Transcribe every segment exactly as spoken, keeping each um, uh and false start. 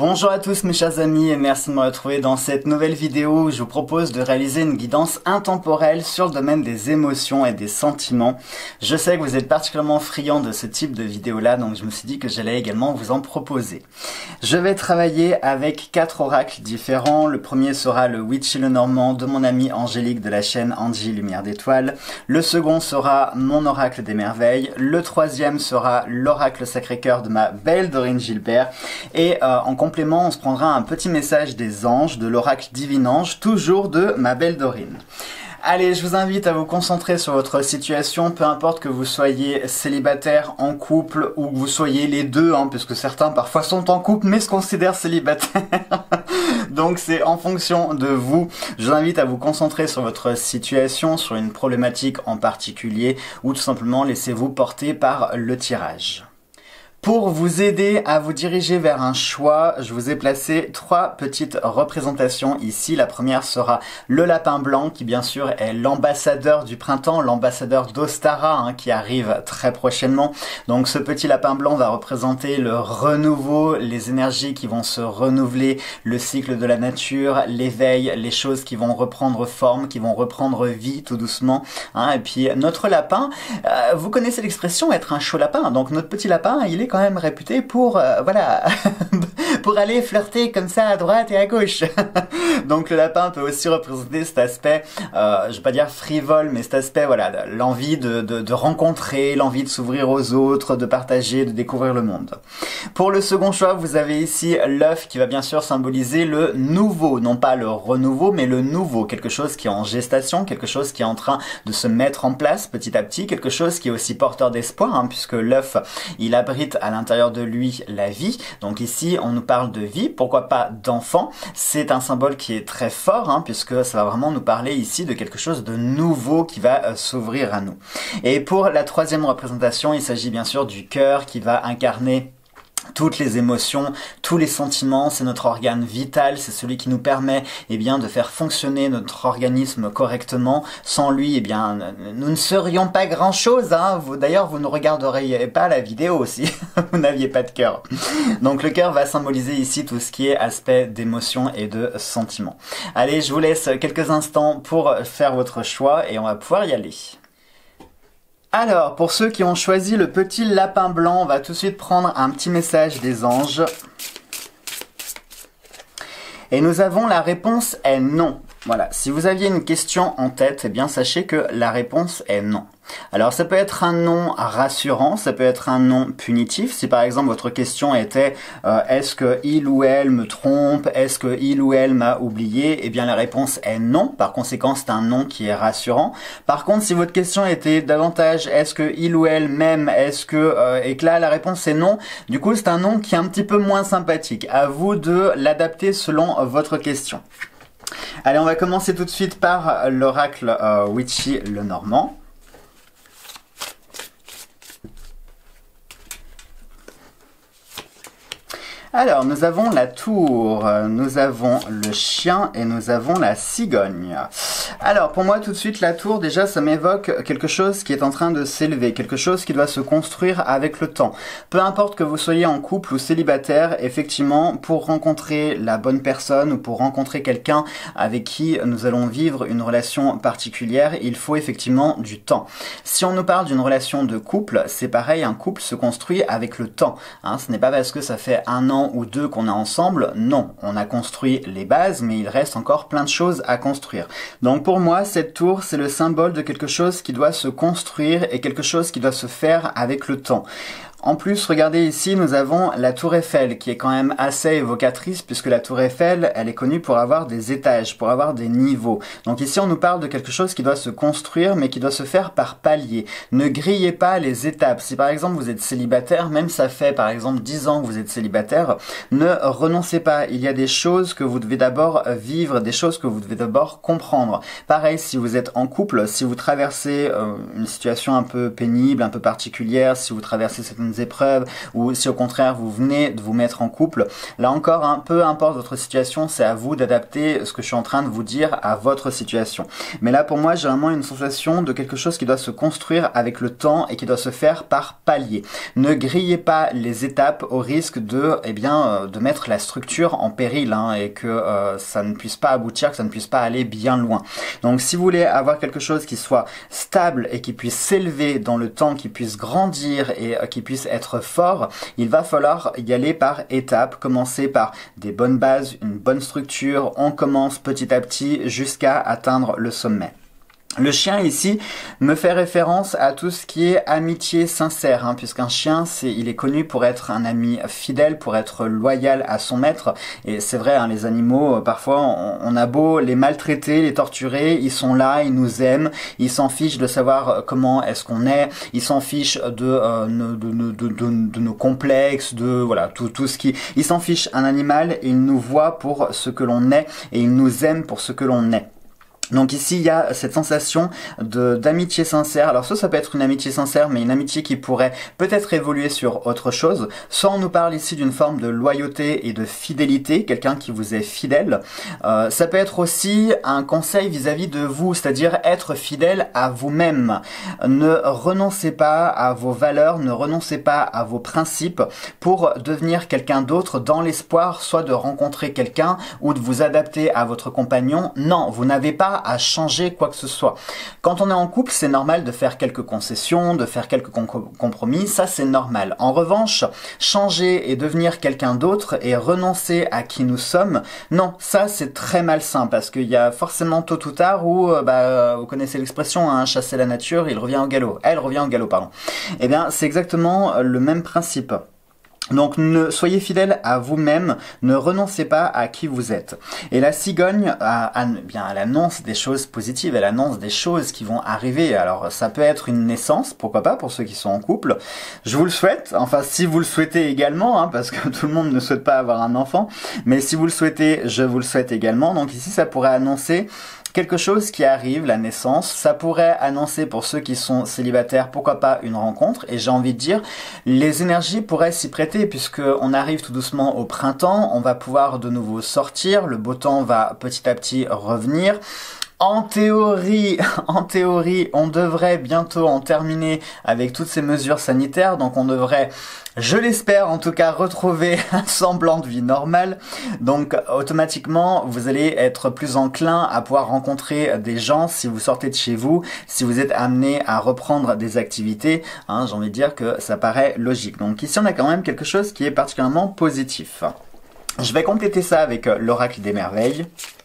Bonjour à tous mes chers amis et merci de me retrouver dans cette nouvelle vidéo où je vous propose de réaliser une guidance intemporelle sur le domaine des émotions et des sentiments. Je sais que vous êtes particulièrement friands de ce type de vidéo là, donc je me suis dit que j'allais également vous en proposer. Je vais travailler avec quatre oracles différents. Le premier sera le Witchy le Normand de mon amie Angélique de la chaîne Angie Lumière d'étoiles. Le second sera mon oracle des merveilles. Le troisième sera l'oracle Sacré-Cœur de ma belle Dorine Gilbert. Et euh, en complément, on se prendra un petit message des anges, de l'oracle Divin Ange, toujours de ma belle Dorine. Allez, je vous invite à vous concentrer sur votre situation, peu importe que vous soyez célibataire, en couple, ou que vous soyez les deux, hein, puisque certains parfois sont en couple, mais se considèrent célibataires. Donc c'est en fonction de vous. Je vous invite à vous concentrer sur votre situation, sur une problématique en particulier, ou tout simplement laissez-vous porter par le tirage. Pour vous aider à vous diriger vers un choix, je vous ai placé trois petites représentations ici. La première sera le lapin blanc qui bien sûr est l'ambassadeur du printemps, l'ambassadeur d'Ostara hein, qui arrive très prochainement. Donc ce petit lapin blanc va représenter le renouveau, les énergies qui vont se renouveler, le cycle de la nature, l'éveil, les choses qui vont reprendre forme, qui vont reprendre vie tout doucement. Hein. Et puis notre lapin, euh, vous connaissez l'expression être un chaud lapin, donc notre petit lapin il est quand même réputé pour euh, voilà pour aller flirter comme ça à droite et à gauche. Donc le lapin peut aussi représenter cet aspect euh, je vais pas dire frivole, mais cet aspect voilà, l'envie de, de, de rencontrer, l'envie de s'ouvrir aux autres, de partager, de découvrir le monde. Pour le second choix, vous avez ici l'œuf qui va bien sûr symboliser le nouveau, non pas le renouveau mais le nouveau, quelque chose qui est en gestation, quelque chose qui est en train de se mettre en place petit à petit, quelque chose qui est aussi porteur d'espoir hein, puisque l'œuf il abrite à l'intérieur de lui la vie. Donc ici on nous parle de vie, pourquoi pas d'enfant. C'est un symbole qui est très fort hein, puisque ça va vraiment nous parler ici de quelque chose de nouveau qui va euh, s'ouvrir à nous. Et pour la troisième représentation, il s'agit bien sûr du cœur qui va incarner toutes les émotions, tous les sentiments. C'est notre organe vital, c'est celui qui nous permet eh bien, de faire fonctionner notre organisme correctement. Sans lui, eh bien, nous ne serions pas grand-chose. Hein. D'ailleurs, vous ne regarderiez pas la vidéo si vous n'aviez pas de cœur. Donc le cœur va symboliser ici tout ce qui est aspect d'émotion et de sentiments. Allez, je vous laisse quelques instants pour faire votre choix et on va pouvoir y aller. Alors, pour ceux qui ont choisi le petit lapin blanc, on va tout de suite prendre un petit message des anges. Et nous avons la réponse est non. Voilà, si vous aviez une question en tête, eh bien sachez que la réponse est non. Alors ça peut être un non rassurant, ça peut être un non punitif. Si par exemple votre question était euh, est-ce que il ou elle me trompe, est-ce que il ou elle m'a oublié, eh bien la réponse est non. Par conséquent c'est un non qui est rassurant. Par contre si votre question était davantage est-ce que il ou elle m'aime, est-ce que euh, et que là la réponse est non, du coup c'est un non qui est un petit peu moins sympathique. À vous de l'adapter selon votre question. Allez, on va commencer tout de suite par l'oracle euh, Witchy le Normand. Alors, nous avons la tour, nous avons le chien et nous avons la cigogne. Alors, pour moi, tout de suite, la tour, déjà, ça m'évoque quelque chose qui est en train de s'élever, quelque chose qui doit se construire avec le temps. Peu importe que vous soyez en couple ou célibataire, effectivement, pour rencontrer la bonne personne ou pour rencontrer quelqu'un avec qui nous allons vivre une relation particulière, il faut effectivement du temps. Si on nous parle d'une relation de couple, c'est pareil, un couple se construit avec le temps. Hein, ce n'est pas parce que ça fait un an ou deux qu'on est ensemble, non, on a construit les bases, mais il reste encore plein de choses à construire. Donc pour moi, cette tour, c'est le symbole de quelque chose qui doit se construire et quelque chose qui doit se faire avec le temps. En plus, regardez ici, nous avons la tour Eiffel qui est quand même assez évocatrice puisque la tour Eiffel, elle est connue pour avoir des étages, pour avoir des niveaux. Donc ici, on nous parle de quelque chose qui doit se construire mais qui doit se faire par paliers. Ne grillez pas les étapes. Si par exemple vous êtes célibataire, même ça fait par exemple dix ans que vous êtes célibataire, ne renoncez pas. Il y a des choses que vous devez d'abord vivre, des choses que vous devez d'abord comprendre. Pareil, si vous êtes en couple, si vous traversez euh, une situation un peu pénible, un peu particulière, si vous traversez cette certaines épreuves, ou si au contraire vous venez de vous mettre en couple, là encore, hein, peu importe votre situation, c'est à vous d'adapter ce que je suis en train de vous dire à votre situation. Mais là, pour moi, j'ai vraiment une sensation de quelque chose qui doit se construire avec le temps et qui doit se faire par paliers. Ne grillez pas les étapes au risque de, eh bien, euh, de mettre la structure en péril, hein, et que euh, ça ne puisse pas aboutir, que ça ne puisse pas aller bien loin. Donc, si vous voulez avoir quelque chose qui soit stable et qui puisse s'élever dans le temps, qui puisse grandir et euh, qui puisse être fort, il va falloir y aller par étapes, commencer par des bonnes bases, une bonne structure, on commence petit à petit jusqu'à atteindre le sommet. Le chien ici me fait référence à tout ce qui est amitié sincère, hein, puisqu'un chien, c'est, il est connu pour être un ami fidèle, pour être loyal à son maître. Et c'est vrai, hein, les animaux, euh, parfois, on, on a beau les maltraiter, les torturer, ils sont là, ils nous aiment, ils s'en fichent de savoir comment est-ce qu'on est, ils s'en fichent de, euh, de, de, de, de, de nos complexes, de voilà tout, tout ce qui... Ils s'en fichent. Un animal, il nous voit pour ce que l'on est et il nous aime pour ce que l'on est. Donc ici, il y a cette sensation de d'amitié sincère. Alors ça, ça peut être une amitié sincère, mais une amitié qui pourrait peut-être évoluer sur autre chose. Soit on nous parle ici d'une forme de loyauté et de fidélité, quelqu'un qui vous est fidèle. Euh, ça peut être aussi un conseil vis-à-vis de vous, c'est-à-dire être fidèle à vous-même. Ne renoncez pas à vos valeurs, ne renoncez pas à vos principes pour devenir quelqu'un d'autre dans l'espoir soit de rencontrer quelqu'un ou de vous adapter à votre compagnon. Non, vous n'avez pas à changer quoi que ce soit. Quand on est en couple, c'est normal de faire quelques concessions, de faire quelques compromis, ça c'est normal. En revanche, changer et devenir quelqu'un d'autre et renoncer à qui nous sommes, non, ça c'est très malsain parce qu'il y a forcément tôt ou tard où, bah, vous connaissez l'expression, hein, chasser la nature, il revient au galop. Elle revient au galop, pardon. Eh bien, c'est exactement le même principe. Donc ne soyez fidèle à vous-même, ne renoncez pas à qui vous êtes. Et la cigogne, a, a, bien, elle annonce des choses positives, elle annonce des choses qui vont arriver. Alors ça peut être une naissance, pourquoi pas pour ceux qui sont en couple. Je vous le souhaite, enfin si vous le souhaitez également, hein, parce que tout le monde ne souhaite pas avoir un enfant, mais si vous le souhaitez, je vous le souhaite également. Donc ici ça pourrait annoncer quelque chose qui arrive, la naissance. Ça pourrait annoncer pour ceux qui sont célibataires, pourquoi pas une rencontre. Et j'ai envie de dire, les énergies pourraient s'y prêter puisque on arrive tout doucement au printemps. On va pouvoir de nouveau sortir. Le beau temps va petit à petit revenir. En théorie, en théorie, on devrait bientôt en terminer avec toutes ces mesures sanitaires, donc on devrait, je l'espère en tout cas, retrouver un semblant de vie normale. Donc automatiquement, vous allez être plus enclin à pouvoir rencontrer des gens si vous sortez de chez vous, si vous êtes amené à reprendre des activités. Hein, j'ai envie de dire que ça paraît logique. Donc ici, on a quand même quelque chose qui est particulièrement positif. Je vais compléter ça avec l'oracle des merveilles.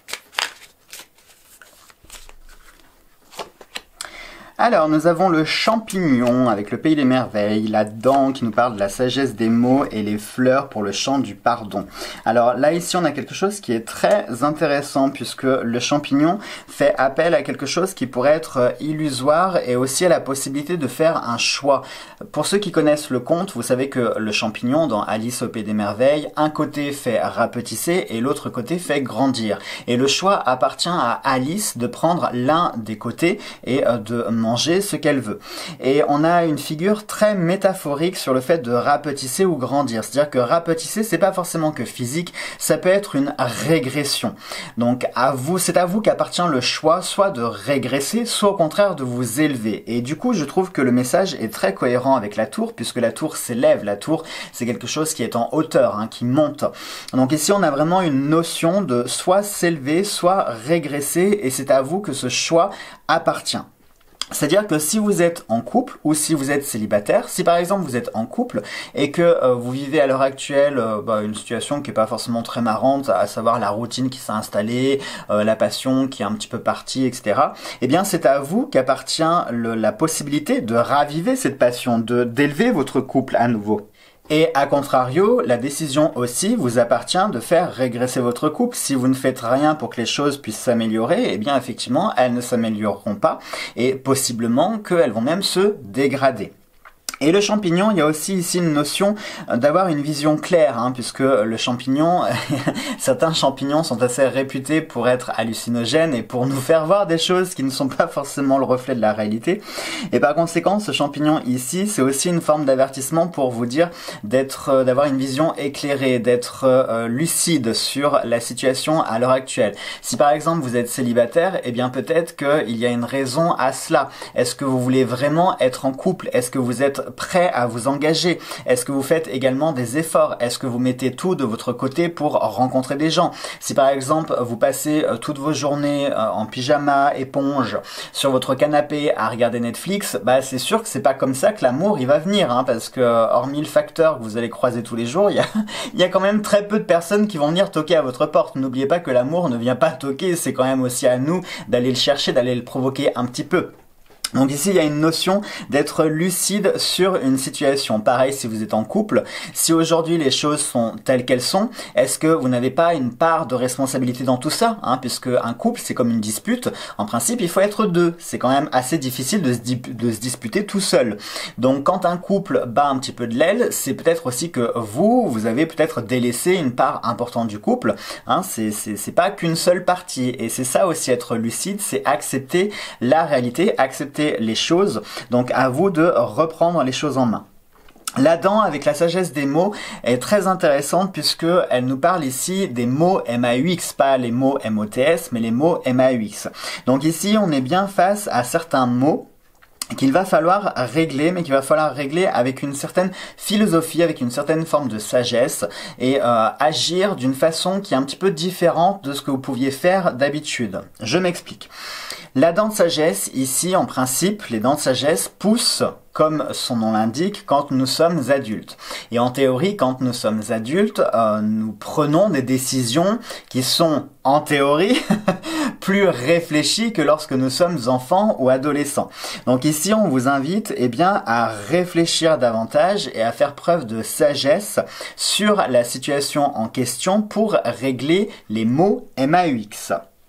Alors, nous avons le champignon avec le pays des merveilles, la dent qui nous parle de la sagesse des mots et les fleurs pour le chant du pardon. Alors là, ici, on a quelque chose qui est très intéressant puisque le champignon fait appel à quelque chose qui pourrait être illusoire et aussi à la possibilité de faire un choix. Pour ceux qui connaissent le conte, vous savez que le champignon, dans Alice au pays des merveilles, un côté fait rapetisser et l'autre côté fait grandir. Et le choix appartient à Alice de prendre l'un des côtés et de manger ce qu'elle veut. Et on a une figure très métaphorique sur le fait de rapetisser ou grandir. C'est-à-dire que rapetisser, c'est pas forcément que physique, ça peut être une régression. Donc à vous, c'est à vous qu'appartient le choix, soit de régresser, soit au contraire de vous élever. Et du coup, je trouve que le message est très cohérent avec la tour, puisque la tour s'élève. La tour, c'est quelque chose qui est en hauteur, hein, qui monte. Donc ici, on a vraiment une notion de soit s'élever, soit régresser, et c'est à vous que ce choix appartient. C'est-à-dire que si vous êtes en couple ou si vous êtes célibataire, si par exemple vous êtes en couple et que euh, vous vivez à l'heure actuelle euh, bah, une situation qui est pas forcément très marrante, à savoir la routine qui s'est installée, euh, la passion qui est un petit peu partie, et cetera. Eh bien, c'est à vous qu'appartient le, la possibilité de raviver cette passion, de d'élever votre couple à nouveau. Et à contrario, la décision aussi vous appartient de faire régresser votre couple. Si vous ne faites rien pour que les choses puissent s'améliorer, eh bien effectivement, elles ne s'amélioreront pas et possiblement qu'elles vont même se dégrader. Et le champignon, il y a aussi ici une notion d'avoir une vision claire, hein, puisque le champignon, certains champignons sont assez réputés pour être hallucinogènes et pour nous faire voir des choses qui ne sont pas forcément le reflet de la réalité. Et par conséquent, ce champignon ici, c'est aussi une forme d'avertissement pour vous dire d'être, d'avoir une vision éclairée, d'être euh, lucide sur la situation à l'heure actuelle. Si par exemple vous êtes célibataire, eh bien peut-être qu'il y a une raison à cela. Est-ce que vous voulez vraiment être en couple? Est-ce que vous êtes prêt à vous engager? Est-ce que vous faites également des efforts? Est-ce que vous mettez tout de votre côté pour rencontrer des gens? Si par exemple vous passez toutes vos journées en pyjama, éponge, sur votre canapé à regarder Netflix, bah c'est sûr que c'est pas comme ça que l'amour il va venir, hein, parce que hormis le facteur que vous allez croiser tous les jours, il y a, il y a quand même très peu de personnes qui vont venir toquer à votre porte. N'oubliez pas que l'amour ne vient pas toquer, c'est quand même aussi à nous d'aller le chercher, d'aller le provoquer un petit peu. Donc ici, il y a une notion d'être lucide sur une situation. Pareil, si vous êtes en couple, si aujourd'hui les choses sont telles qu'elles sont, est-ce que vous n'avez pas une part de responsabilité dans tout ça, hein, puisque un couple, c'est comme une dispute. En principe, il faut être deux. C'est quand même assez difficile de se, de se disputer tout seul. Donc quand un couple bat un petit peu de l'aile, c'est peut-être aussi que vous, vous avez peut-être délaissé une part importante du couple. Hein, c'est, c'est, c'est pas qu'une seule partie. Et c'est ça aussi être lucide, c'est accepter la réalité, accepter les choses, donc à vous de reprendre les choses en main. La dent avec la sagesse des mots est très intéressante puisque elle nous parle ici des mots M A U X, pas les mots M O T S, mais les mots M A U X. Donc ici, on est bien face à certains mots qu'il va falloir régler, mais qu'il va falloir régler avec une certaine philosophie, avec une certaine forme de sagesse et euh, agir d'une façon qui est un petit peu différente de ce que vous pouviez faire d'habitude. Je m'explique. La dent de sagesse, ici, en principe, les dents de sagesse poussent, comme son nom l'indique, quand nous sommes adultes. Et en théorie, quand nous sommes adultes, euh, nous prenons des décisions qui sont, en théorie, plus réfléchies que lorsque nous sommes enfants ou adolescents. Donc ici, on vous invite eh bien, à réfléchir davantage et à faire preuve de sagesse sur la situation en question pour régler les mots M A U X.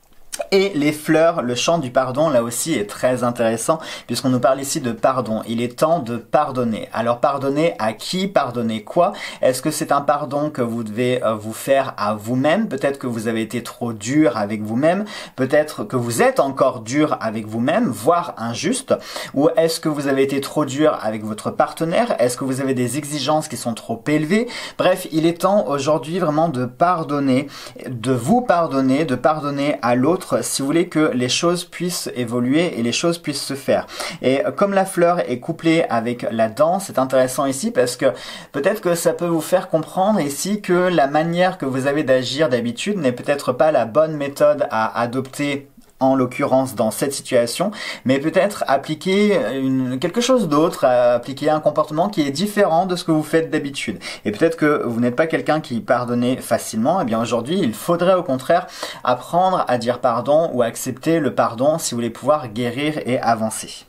Et les fleurs, le chant du pardon, là aussi est très intéressant puisqu'on nous parle ici de pardon. Il est temps de pardonner. Alors pardonner à qui? Pardonner quoi? Est-ce que c'est un pardon que vous devez euh, vous faire à vous-même? Peut-être que vous avez été trop dur avec vous-même. Peut-être que vous êtes encore dur avec vous-même, voire injuste. Ou est-ce que vous avez été trop dur avec votre partenaire? Est-ce que vous avez des exigences qui sont trop élevées? Bref, il est temps aujourd'hui vraiment de pardonner, de vous pardonner, de pardonner à l'autre si vous voulez que les choses puissent évoluer et les choses puissent se faire. Et comme la fleur est couplée avec la dent, c'est intéressant ici parce que peut-être que ça peut vous faire comprendre ici que la manière que vous avez d'agir d'habitude n'est peut-être pas la bonne méthode à adopter en l'occurrence dans cette situation, mais peut-être appliquer une, quelque chose d'autre, appliquer un comportement qui est différent de ce que vous faites d'habitude. Et peut-être que vous n'êtes pas quelqu'un qui pardonne facilement, et bien aujourd'hui il faudrait au contraire apprendre à dire pardon ou accepter le pardon si vous voulez pouvoir guérir et avancer.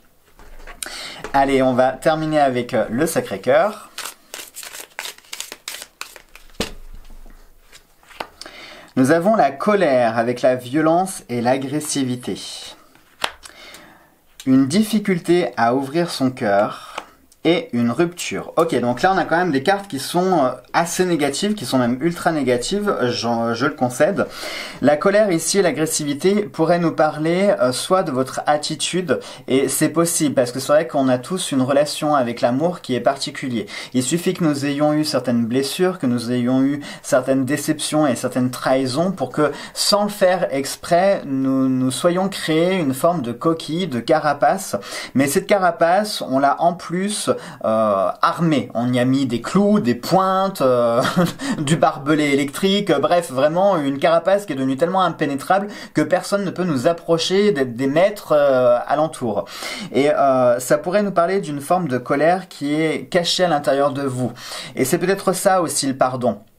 Allez, on va terminer avec le Sacré-Cœur. Nous avons la colère avec la violence et l'agressivité. Une difficulté à ouvrir son cœur et une rupture. Ok, donc là on a quand même des cartes qui sont assez négatives, qui sont même ultra négatives, je, je le concède. La colère ici et l'agressivité pourraient nous parler euh, soit de votre attitude, et c'est possible, parce que c'est vrai qu'on a tous une relation avec l'amour qui est particulier. Il suffit que nous ayons eu certaines blessures, que nous ayons eu certaines déceptions et certaines trahisons pour que, sans le faire exprès, nous, nous soyons créés une forme de coquille, de carapace. Mais cette carapace, on l'a en plus Euh, armé. On y a mis des clous, des pointes, euh, du barbelé électrique, bref, vraiment une carapace qui est devenue tellement impénétrable que personne ne peut nous approcher d'être des maîtres euh, alentour. Et euh, ça pourrait nous parler d'une forme de colère qui est cachée à l'intérieur de vous. Et c'est peut-être ça aussi le pardon.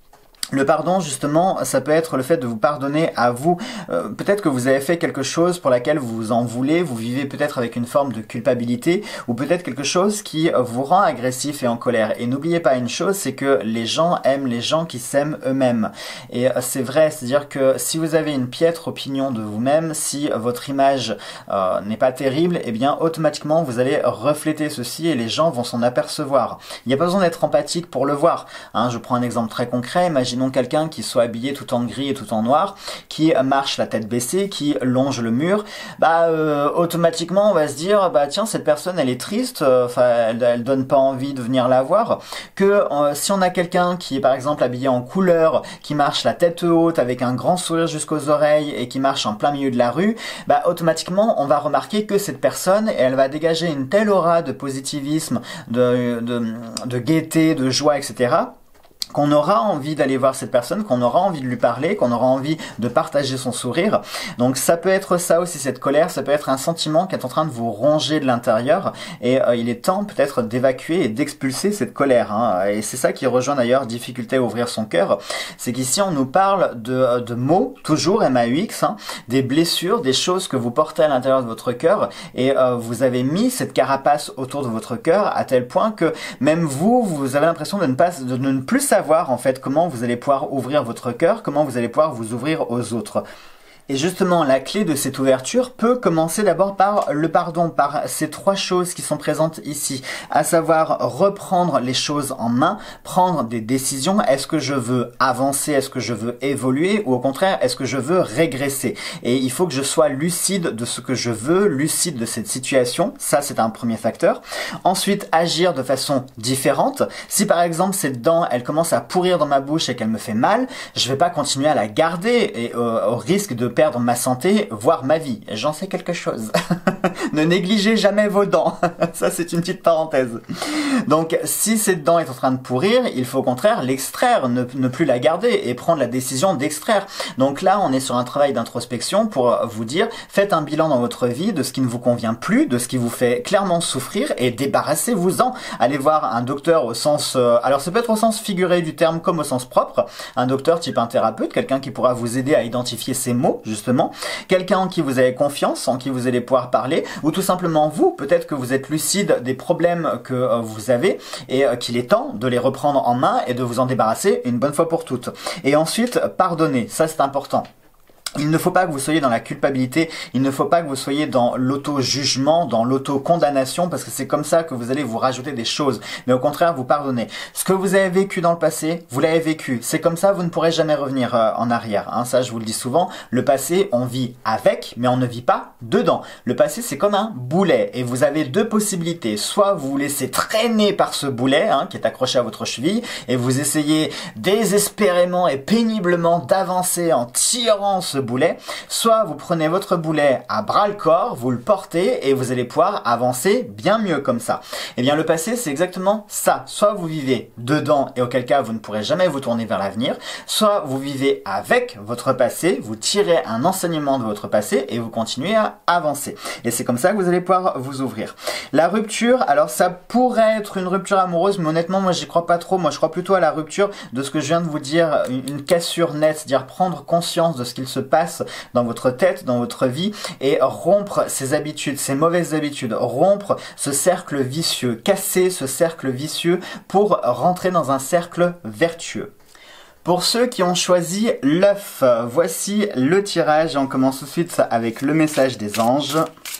Le pardon, justement, ça peut être le fait de vous pardonner à vous. Euh, peut-être que vous avez fait quelque chose pour laquelle vous vous en voulez, vous vivez peut-être avec une forme de culpabilité, ou peut-être quelque chose qui vous rend agressif et en colère. Et n'oubliez pas une chose, c'est que les gens aiment les gens qui s'aiment eux-mêmes. Et euh, c'est vrai, c'est-à-dire que si vous avez une piètre opinion de vous-même, si votre image euh, n'est pas terrible, eh bien automatiquement vous allez refléter ceci et les gens vont s'en apercevoir. Il n'y a pas besoin d'être empathique pour le voir. Hein, je prends un exemple très concret, imaginez Imaginons quelqu'un qui soit habillé tout en gris et tout en noir, qui marche la tête baissée, qui longe le mur, bah euh, automatiquement on va se dire bah tiens cette personne elle est triste, enfin euh, elle, elle donne pas envie de venir la voir. Que euh, si on a quelqu'un qui est par exemple habillé en couleur, qui marche la tête haute avec un grand sourire jusqu'aux oreilles et qui marche en plein milieu de la rue, bah automatiquement on va remarquer que cette personne elle va dégager une telle aura de positivisme, de, de, de gaieté, de joie, et cetera qu'on aura envie d'aller voir cette personne, qu'on aura envie de lui parler, qu'on aura envie de partager son sourire. Donc ça peut être ça aussi, cette colère, ça peut être un sentiment qui est en train de vous ronger de l'intérieur et euh, il est temps peut-être d'évacuer et d'expulser cette colère. Hein. Et c'est ça qui rejoint d'ailleurs difficulté à ouvrir son cœur, c'est qu'ici on nous parle de, de mots, toujours M A U X, hein, des blessures, des choses que vous portez à l'intérieur de votre cœur et euh, vous avez mis cette carapace autour de votre cœur à tel point que même vous, vous avez l'impression de ne pas, de ne plus savoir savoir en fait comment vous allez pouvoir ouvrir votre cœur, comment vous allez pouvoir vous ouvrir aux autres. Et justement, la clé de cette ouverture peut commencer d'abord par le pardon, par ces trois choses qui sont présentes ici, à savoir reprendre les choses en main, prendre des décisions. Est-ce que je veux avancer, est-ce que je veux évoluer, ou au contraire, est-ce que je veux régresser? Et il faut que je sois lucide de ce que je veux, lucide de cette situation. Ça, c'est un premier facteur. Ensuite, agir de façon différente. Si par exemple, cette dent, elle commence à pourrir dans ma bouche et qu'elle me fait mal, je vais pas continuer à la garder et euh, au risque de perdre ma santé, voire ma vie. J'en sais quelque chose. Ne négligez jamais vos dents. Ça, c'est une petite parenthèse. Donc, si cette dent est en train de pourrir, il faut au contraire l'extraire, ne, ne plus la garder et prendre la décision d'extraire. Donc là, on est sur un travail d'introspection pour vous dire, faites un bilan dans votre vie de ce qui ne vous convient plus, de ce qui vous fait clairement souffrir et débarrassez-vous-en. Allez voir un docteur au sens... Euh, alors, ça peut être au sens figuré du terme comme au sens propre. Un docteur type un thérapeute, quelqu'un qui pourra vous aider à identifier ces mots, justement, quelqu'un en qui vous avez confiance, en qui vous allez pouvoir parler, ou tout simplement vous, peut-être que vous êtes lucide des problèmes que euh, vous avez et euh, qu'il est temps de les reprendre en main et de vous en débarrasser une bonne fois pour toutes. Et ensuite, pardonner, ça c'est important. Il ne faut pas que vous soyez dans la culpabilité, il ne faut pas que vous soyez dans l'auto-jugement, dans l'auto-condamnation, parce que c'est comme ça que vous allez vous rajouter des choses. Mais au contraire, vous pardonnez. Ce que vous avez vécu dans le passé, vous l'avez vécu. C'est comme ça, vous ne pourrez jamais revenir euh, en arrière. Hein. Ça, je vous le dis souvent. Le passé, on vit avec, mais on ne vit pas dedans. Le passé, c'est comme un boulet. Et vous avez deux possibilités. Soit vous vous laissez traîner par ce boulet, hein, qui est accroché à votre cheville, et vous essayez désespérément et péniblement d'avancer en tirant ce boulet, soit vous prenez votre boulet à bras le corps, vous le portez et vous allez pouvoir avancer bien mieux comme ça. Et bien le passé c'est exactement ça, soit vous vivez dedans et auquel cas vous ne pourrez jamais vous tourner vers l'avenir, soit vous vivez avec votre passé, vous tirez un enseignement de votre passé et vous continuez à avancer. Et c'est comme ça que vous allez pouvoir vous ouvrir. La rupture, alors ça pourrait être une rupture amoureuse, mais honnêtement moi j'y crois pas trop, moi je crois plutôt à la rupture de ce que je viens de vous dire, une, une cassure nette, c'est-à-dire prendre conscience de ce qu'il se passe dans votre tête, dans votre vie et rompre ces habitudes, ces mauvaises habitudes, rompre ce cercle vicieux, casser ce cercle vicieux pour rentrer dans un cercle vertueux. Pour ceux qui ont choisi l'œuf, voici le tirage. On commence tout de suite avec le message des anges.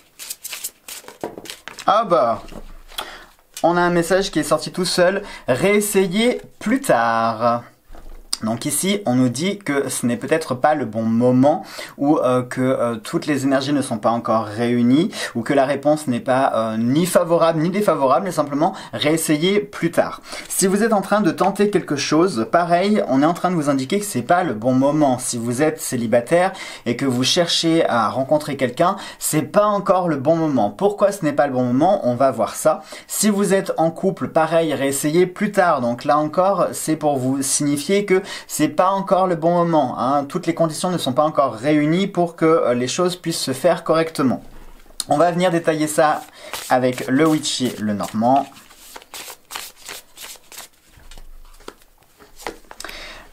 Ah bah, on a un message qui est sorti tout seul. Réessayez plus tard. Donc ici, on nous dit que ce n'est peut-être pas le bon moment ou euh, que euh, toutes les énergies ne sont pas encore réunies ou que la réponse n'est pas euh, ni favorable ni défavorable, mais simplement réessayer plus tard. Si vous êtes en train de tenter quelque chose, pareil, on est en train de vous indiquer que c'est pas le bon moment. Si vous êtes célibataire et que vous cherchez à rencontrer quelqu'un, c'est pas encore le bon moment. Pourquoi ce n'est pas le bon moment? On va voir ça. Si vous êtes en couple, pareil, réessayez plus tard. Donc là encore, c'est pour vous signifier que c'est pas encore le bon moment, hein. Toutes les conditions ne sont pas encore réunies pour que les choses puissent se faire correctement. On va venir détailler ça avec le Witchy, le Normand.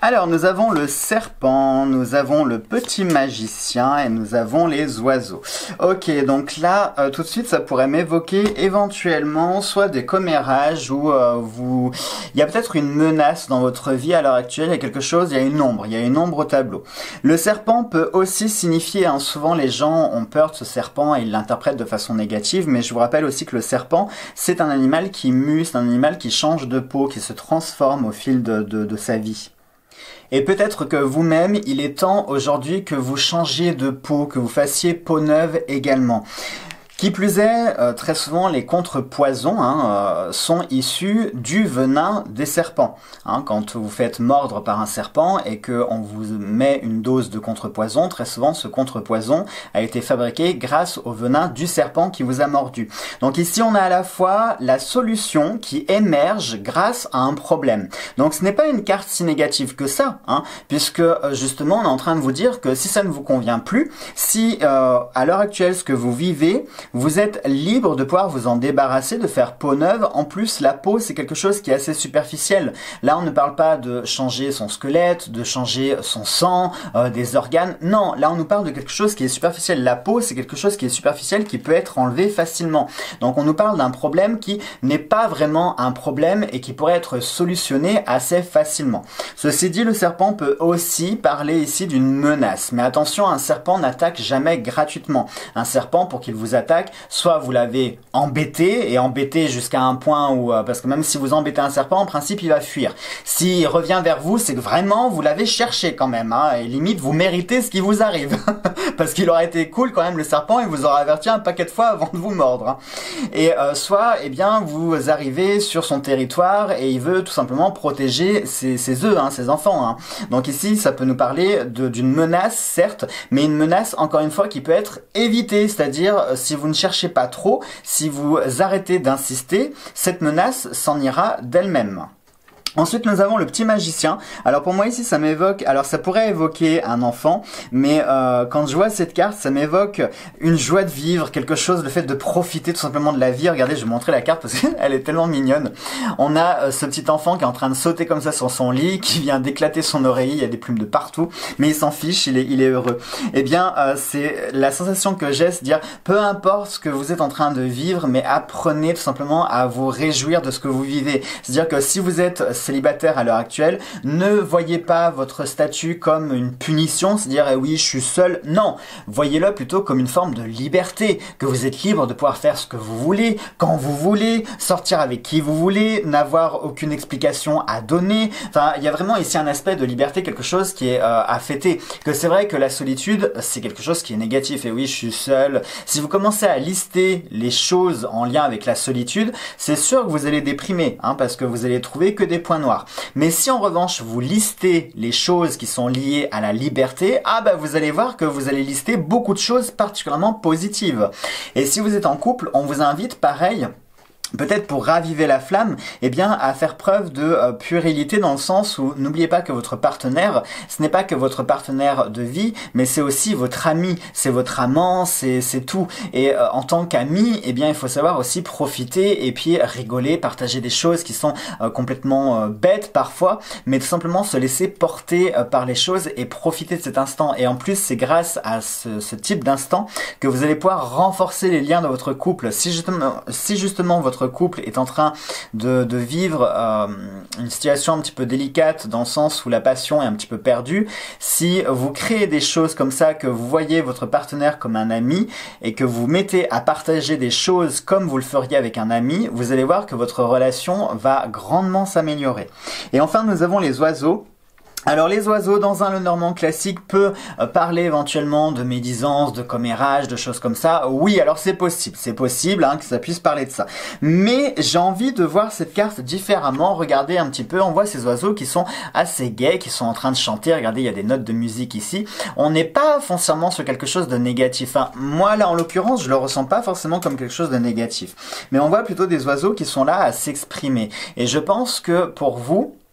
Alors, nous avons le serpent, nous avons le petit magicien et nous avons les oiseaux. Ok, donc là, euh, tout de suite, ça pourrait m'évoquer éventuellement soit des commérages où euh, vous... il y a peut-être une menace dans votre vie à l'heure actuelle, il y a quelque chose, il y a une ombre, il y a une ombre au tableau. Le serpent peut aussi signifier, hein, souvent les gens ont peur de ce serpent et ils l'interprètent de façon négative, mais je vous rappelle aussi que le serpent, c'est un animal qui mue, c'est un animal qui change de peau, qui se transforme au fil de, de, de sa vie. Et peut-être que vous-même, il est temps aujourd'hui que vous changiez de peau, que vous fassiez peau neuve également. Qui plus est, euh, très souvent les contrepoisons hein, euh, sont issus du venin des serpents. Hein, quand vous faites mordre par un serpent et qu'on vous met une dose de contrepoison, très souvent ce contrepoison a été fabriqué grâce au venin du serpent qui vous a mordu. Donc ici on a à la fois la solution qui émerge grâce à un problème. Donc ce n'est pas une carte si négative que ça, hein, puisque euh, justement on est en train de vous dire que si ça ne vous convient plus, si euh, à l'heure actuelle ce que vous vivez, vous êtes libre de pouvoir vous en débarrasser, de faire peau neuve. En plus, la peau, c'est quelque chose qui est assez superficiel. Là, on ne parle pas de changer son squelette, de changer son sang, euh, des organes. Non, là, on nous parle de quelque chose qui est superficiel. La peau, c'est quelque chose qui est superficiel, qui peut être enlevé facilement. Donc, on nous parle d'un problème qui n'est pas vraiment un problème et qui pourrait être solutionné assez facilement. Ceci dit, le serpent peut aussi parler ici d'une menace. Mais attention, un serpent n'attaque jamais gratuitement. Un serpent, pour qu'il vous attaque, soit vous l'avez embêté, et embêté jusqu'à un point où, euh, parce que même si vous embêtez un serpent, en principe il va fuir. S'il revient vers vous, c'est que vraiment vous l'avez cherché quand même, hein, et limite vous méritez ce qui vous arrive. Parce qu'il aurait été cool quand même le serpent, il vous aura averti un paquet de fois avant de vous mordre. Hein. Et euh, soit, eh bien, vous arrivez sur son territoire et il veut tout simplement protéger ses, ses œufs, hein, ses enfants. Hein. Donc ici, ça peut nous parler d'une menace, certes, mais une menace, encore une fois, qui peut être évitée, c'est-à-dire si vous ne cherchez pas trop, si vous arrêtez d'insister, cette menace s'en ira d'elle-même. Ensuite, nous avons le petit magicien. Alors pour moi ici, ça m'évoque, alors ça pourrait évoquer un enfant, mais euh, quand je vois cette carte, ça m'évoque une joie de vivre, quelque chose, le fait de profiter tout simplement de la vie. Regardez, je vais vous montrer la carte parce qu'elle est tellement mignonne. On a euh, ce petit enfant qui est en train de sauter comme ça sur son lit, qui vient d'éclater son oreiller, il y a des plumes de partout, mais il s'en fiche, il est, il est heureux. Eh bien, euh, c'est la sensation que j'ai, c'est dire, peu importe ce que vous êtes en train de vivre, mais apprenez tout simplement à vous réjouir de ce que vous vivez. C'est-à-dire que si vous êtes célibataire à l'heure actuelle, ne voyez pas votre statut comme une punition, c'est-à-dire eh oui je suis seul, non, voyez-le plutôt comme une forme de liberté, que vous êtes libre de pouvoir faire ce que vous voulez, quand vous voulez, sortir avec qui vous voulez, n'avoir aucune explication à donner, enfin il y a vraiment ici un aspect de liberté, quelque chose qui est euh, à fêter, que c'est vrai que la solitude c'est quelque chose qui est négatif, et oui je suis seul, si vous commencez à lister les choses en lien avec la solitude, c'est sûr que vous allez déprimer, hein, parce que vous allez trouver que des points noirs. Mais si en revanche vous listez les choses qui sont liées à la liberté, ah bah vous allez voir que vous allez lister beaucoup de choses particulièrement positives. Et si vous êtes en couple, on vous invite pareil, peut-être pour raviver la flamme, eh bien à faire preuve de euh, puérilité dans le sens où n'oubliez pas que votre partenaire, ce n'est pas que votre partenaire de vie, mais c'est aussi votre ami, c'est votre amant, c'est c'est tout. Et euh, en tant qu'ami, eh bien il faut savoir aussi profiter et puis rigoler, partager des choses qui sont euh, complètement euh, bêtes parfois, mais tout simplement se laisser porter euh, par les choses et profiter de cet instant. Et en plus, c'est grâce à ce, ce type d'instant que vous allez pouvoir renforcer les liens de votre couple. Si justement, si justement votre couple est en train de, de vivre euh, une situation un petit peu délicate dans le sens où la passion est un petit peu perdue, si vous créez des choses comme ça, que vous voyez votre partenaire comme un ami et que vous mettez à partager des choses comme vous le feriez avec un ami, vous allez voir que votre relation va grandement s'améliorer. Et enfin, nous avons les oiseaux. Alors les oiseaux dans un Lenormand classique peut euh, parler éventuellement de médisance, de commérage, de choses comme ça. Oui, alors c'est possible, c'est possible hein, que ça puisse parler de ça. Mais j'ai envie de voir cette carte différemment. Regardez un petit peu, on voit ces oiseaux qui sont assez gais, qui sont en train de chanter. Regardez, il y a des notes de musique ici. On n'est pas foncièrement sur quelque chose de négatif. Enfin, moi là en l'occurrence, je le ressens pas forcément comme quelque chose de négatif. Mais on voit plutôt des oiseaux qui sont là à s'exprimer. Et je pense que pour vous,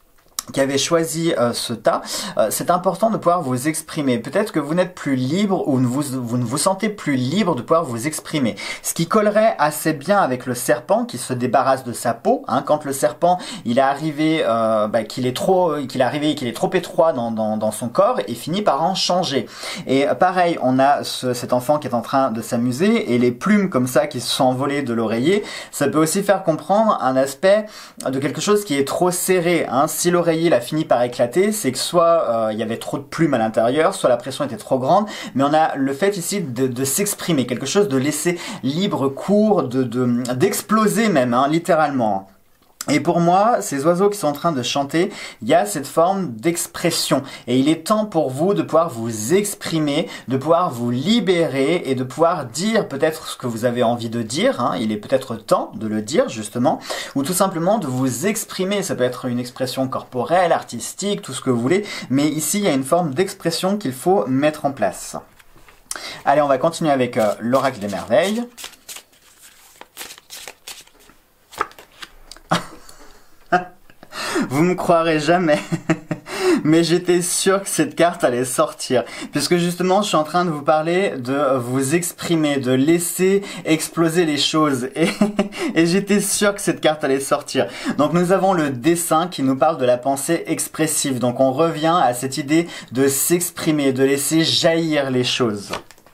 qui avez choisi euh, ce tas, euh, c'est important de pouvoir vous exprimer. Peut-être que vous n'êtes plus libre ou vous, vous ne vous sentez plus libre de pouvoir vous exprimer. Ce qui collerait assez bien avec le serpent qui se débarrasse de sa peau. Hein, quand le serpent il est arrivé, euh, bah, qu'il est trop, qu'il est arrivé, qu'il est trop étroit dans, dans, dans son corps et finit par en changer. Et euh, pareil, on a ce, cet enfant qui est en train de s'amuser et les plumes comme ça qui se sont envolées de l'oreiller. Ça peut aussi faire comprendre un aspect de quelque chose qui est trop serré. Hein. Si l'oreiller il a fini par éclater, c'est que soit euh, il y avait trop de plumes à l'intérieur, soit la pression était trop grande, mais on a le fait ici de, de s'exprimer, quelque chose de laisser libre cours, de, de, d'exploser même, hein, littéralement. Et pour moi, ces oiseaux qui sont en train de chanter, il y a cette forme d'expression. Et il est temps pour vous de pouvoir vous exprimer, de pouvoir vous libérer et de pouvoir dire peut-être ce que vous avez envie de dire. Hein. Il est peut-être temps de le dire, justement. Ou tout simplement de vous exprimer. Ça peut être une expression corporelle, artistique, tout ce que vous voulez. Mais ici, il y a une forme d'expression qu'il faut mettre en place. Allez, on va continuer avec euh, l'oracle des merveilles. Vous me croirez jamais, mais j'étais sûr que cette carte allait sortir, puisque justement je suis en train de vous parler de vous exprimer, de laisser exploser les choses, et, et j'étais sûr que cette carte allait sortir. Donc nous avons le dessin qui nous parle de la pensée expressive, donc on revient à cette idée de s'exprimer, de laisser jaillir les choses.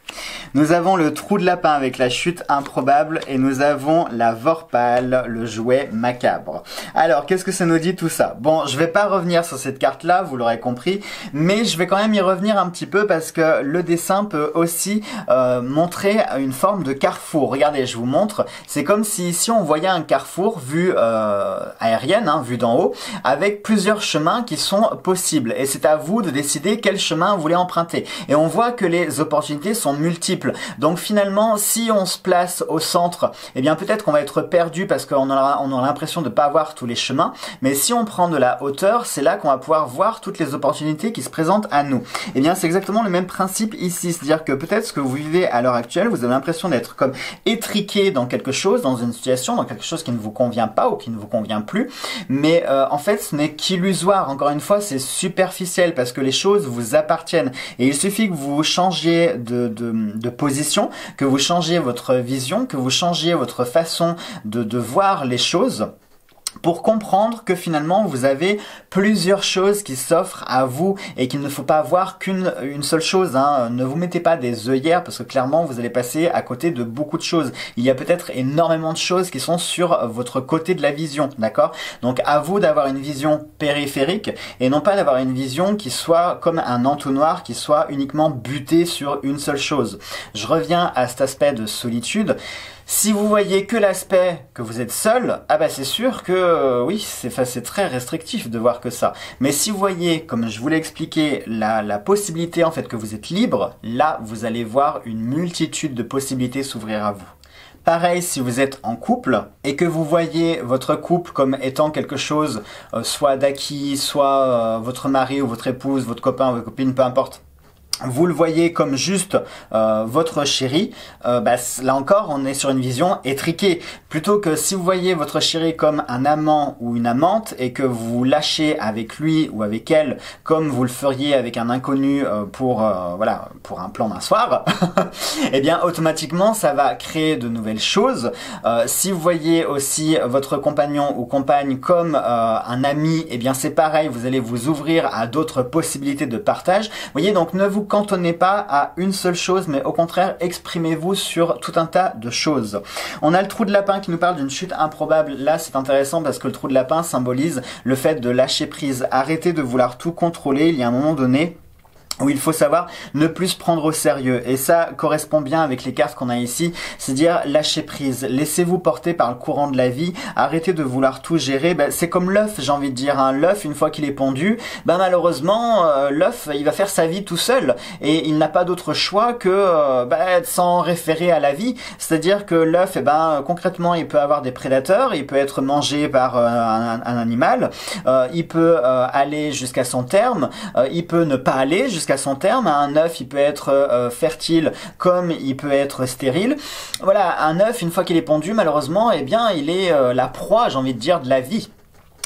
Nous avons le trou de lapin avec la chute improbable et nous avons la Vorpal, le jouet macabre. Alors, qu'est-ce que ça nous dit tout ça? Bon, je vais pas revenir sur cette carte-là, vous l'aurez compris, mais je vais quand même y revenir un petit peu parce que le dessin peut aussi euh, montrer une forme de carrefour. Regardez, je vous montre. C'est comme si ici on voyait un carrefour vue euh, aérienne, hein, vue d'en haut, avec plusieurs chemins qui sont possibles. Et c'est à vous de décider quel chemin vous voulez emprunter. Et on voit que les opportunités sont multiples. Donc finalement, si on se place au centre, eh bien peut-être qu'on va être perdu parce qu'on aura, on aura l'impression de ne pas voir tous les chemins. Mais si on prend de la hauteur, c'est là qu'on va pouvoir voir toutes les opportunités qui se présentent à nous. Eh bien c'est exactement le même principe ici. C'est-à-dire que peut-être ce que vous vivez à l'heure actuelle, vous avez l'impression d'être comme étriqué dans quelque chose, dans une situation, dans quelque chose qui ne vous convient pas ou qui ne vous convient plus. Mais euh, en fait, ce n'est qu'illusoire. Encore une fois, c'est superficiel parce que les choses vous appartiennent. Et il suffit que vous changiez de, de, de position, que vous changiez votre vision, que vous changiez votre façon de, de voir les choses pour comprendre que finalement vous avez plusieurs choses qui s'offrent à vous et qu'il ne faut pas voir qu'une une seule chose. Hein. Ne vous mettez pas des œillères parce que clairement vous allez passer à côté de beaucoup de choses. Il y a peut-être énormément de choses qui sont sur votre côté de la vision, d'accord? Donc à vous d'avoir une vision périphérique et non pas d'avoir une vision qui soit comme un entonnoir, qui soit uniquement buté sur une seule chose. Je reviens à cet aspect de solitude. Si vous voyez que l'aspect que vous êtes seul, ah bah c'est sûr que euh, oui, c'est c'est très restrictif de voir que ça. Mais si vous voyez, comme je vous l'ai expliqué, la, la possibilité en fait que vous êtes libre, là vous allez voir une multitude de possibilités s'ouvrir à vous. Pareil, si vous êtes en couple et que vous voyez votre couple comme étant quelque chose euh, soit d'acquis, soit euh, votre mari ou votre épouse, votre copain ou votre copine, peu importe, vous le voyez comme juste euh, votre chéri, euh, bah, là encore on est sur une vision étriquée. Plutôt que si vous voyez votre chéri comme un amant ou une amante et que vous lâchez avec lui ou avec elle comme vous le feriez avec un inconnu euh, pour euh, voilà pour un plan d'un soir, et bien automatiquement ça va créer de nouvelles choses. Euh, si vous voyez aussi votre compagnon ou compagne comme euh, un ami, et bien c'est pareil, vous allez vous ouvrir à d'autres possibilités de partage. Vous voyez, donc ne vous cantonnez pas à une seule chose, mais au contraire, exprimez-vous sur tout un tas de choses. On a le trou de lapin qui nous parle d'une chute improbable. Là, c'est intéressant parce que le trou de lapin symbolise le fait de lâcher prise. Arrêtez de vouloir tout contrôler. Il y a un moment donné où il faut savoir ne plus se prendre au sérieux. Et ça correspond bien avec les cartes qu'on a ici, c'est-à-dire lâcher prise. Laissez-vous porter par le courant de la vie, arrêtez de vouloir tout gérer. Ben, c'est comme l'œuf, j'ai envie de dire. Hein. L'œuf, une fois qu'il est pondu, ben, malheureusement, euh, l'œuf, il va faire sa vie tout seul. Et il n'a pas d'autre choix que euh, ben, de s'en référer à la vie. C'est-à-dire que l'œuf, eh ben, concrètement, il peut avoir des prédateurs, il peut être mangé par euh, un, un animal, euh, il peut euh, aller jusqu'à son terme, euh, il peut ne pas aller jusqu'à à son terme. Un œuf, il peut être euh, fertile comme il peut être stérile. Voilà, un œuf, une fois qu'il est pondu, malheureusement, eh bien, il est euh, la proie, j'ai envie de dire, de la vie.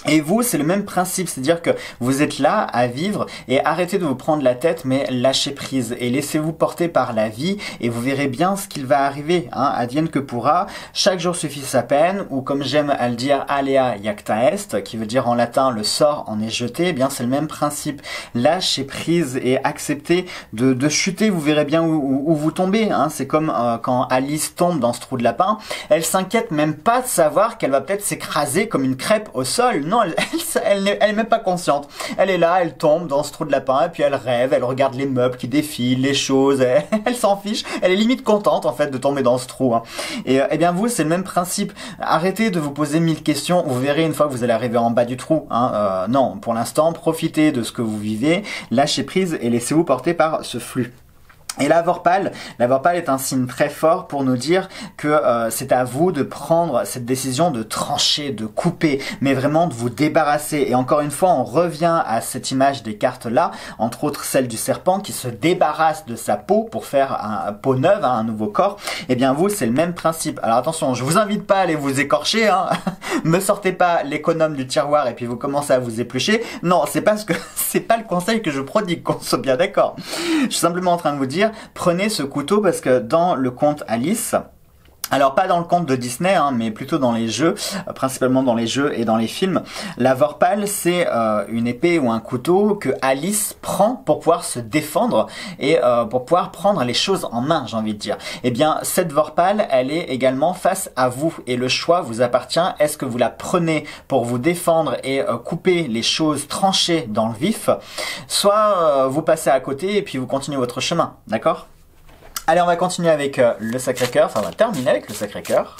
Et vous, c'est le même principe, c'est-à-dire que vous êtes là à vivre et arrêtez de vous prendre la tête, mais lâchez prise et laissez-vous porter par la vie et vous verrez bien ce qu'il va arriver, hein, advienne que pourra. Chaque jour suffit sa peine, ou comme j'aime à le dire, alea iacta est, qui veut dire en latin le sort en est jeté. Eh bien, c'est le même principe. Lâchez prise et acceptez de, de chuter. Vous verrez bien où, où, où vous tombez. Hein. C'est comme euh, quand Alice tombe dans ce trou de lapin. Elle s'inquiète même pas de savoir qu'elle va peut-être s'écraser comme une crêpe au sol. Non, elle, elle, elle, n'est, elle est même pas consciente. Elle est là, elle tombe dans ce trou de lapin et puis elle rêve, elle regarde les meubles qui défilent, les choses, elle, elle s'en fiche. Elle est limite contente en fait de tomber dans ce trou. Hein. Et eh bien vous, c'est le même principe. Arrêtez de vous poser mille questions. Vous verrez une fois que vous allez arriver en bas du trou. Hein. Euh, non, pour l'instant, profitez de ce que vous vivez, lâchez prise et laissez-vous porter par ce flux. Et la Vorpal, la Vorpal est un signe très fort pour nous dire que euh, c'est à vous de prendre cette décision de trancher, de couper, mais vraiment de vous débarrasser. Et encore une fois, on revient à cette image des cartes là, entre autres celle du serpent qui se débarrasse de sa peau pour faire un, un peau neuve, hein, un nouveau corps. Et bien vous, c'est le même principe. Alors attention, je vous invite pas à aller vous écorcher, hein. Me sortez pas l'économe du tiroir et puis vous commencez à vous éplucher. Non, c'est pas ce que c'est pas le conseil que je prodigue, qu'on soit bien d'accord. Je suis simplement en train de vous dire, prenez ce couteau parce que dans le conte Alice, alors pas dans le conte de Disney, hein, mais plutôt dans les jeux, euh, principalement dans les jeux et dans les films, la Vorpal c'est euh, une épée ou un couteau que Alice prend pour pouvoir se défendre et euh, pour pouvoir prendre les choses en main, j'ai envie de dire. Eh bien cette Vorpal, elle est également face à vous et le choix vous appartient. Est-ce que vous la prenez pour vous défendre et euh, couper les choses, trancher dans le vif, soit euh, vous passez à côté et puis vous continuez votre chemin, d'accord ? Allez, on va continuer avec euh, le Sacré-Cœur, enfin on va terminer avec le Sacré-Cœur.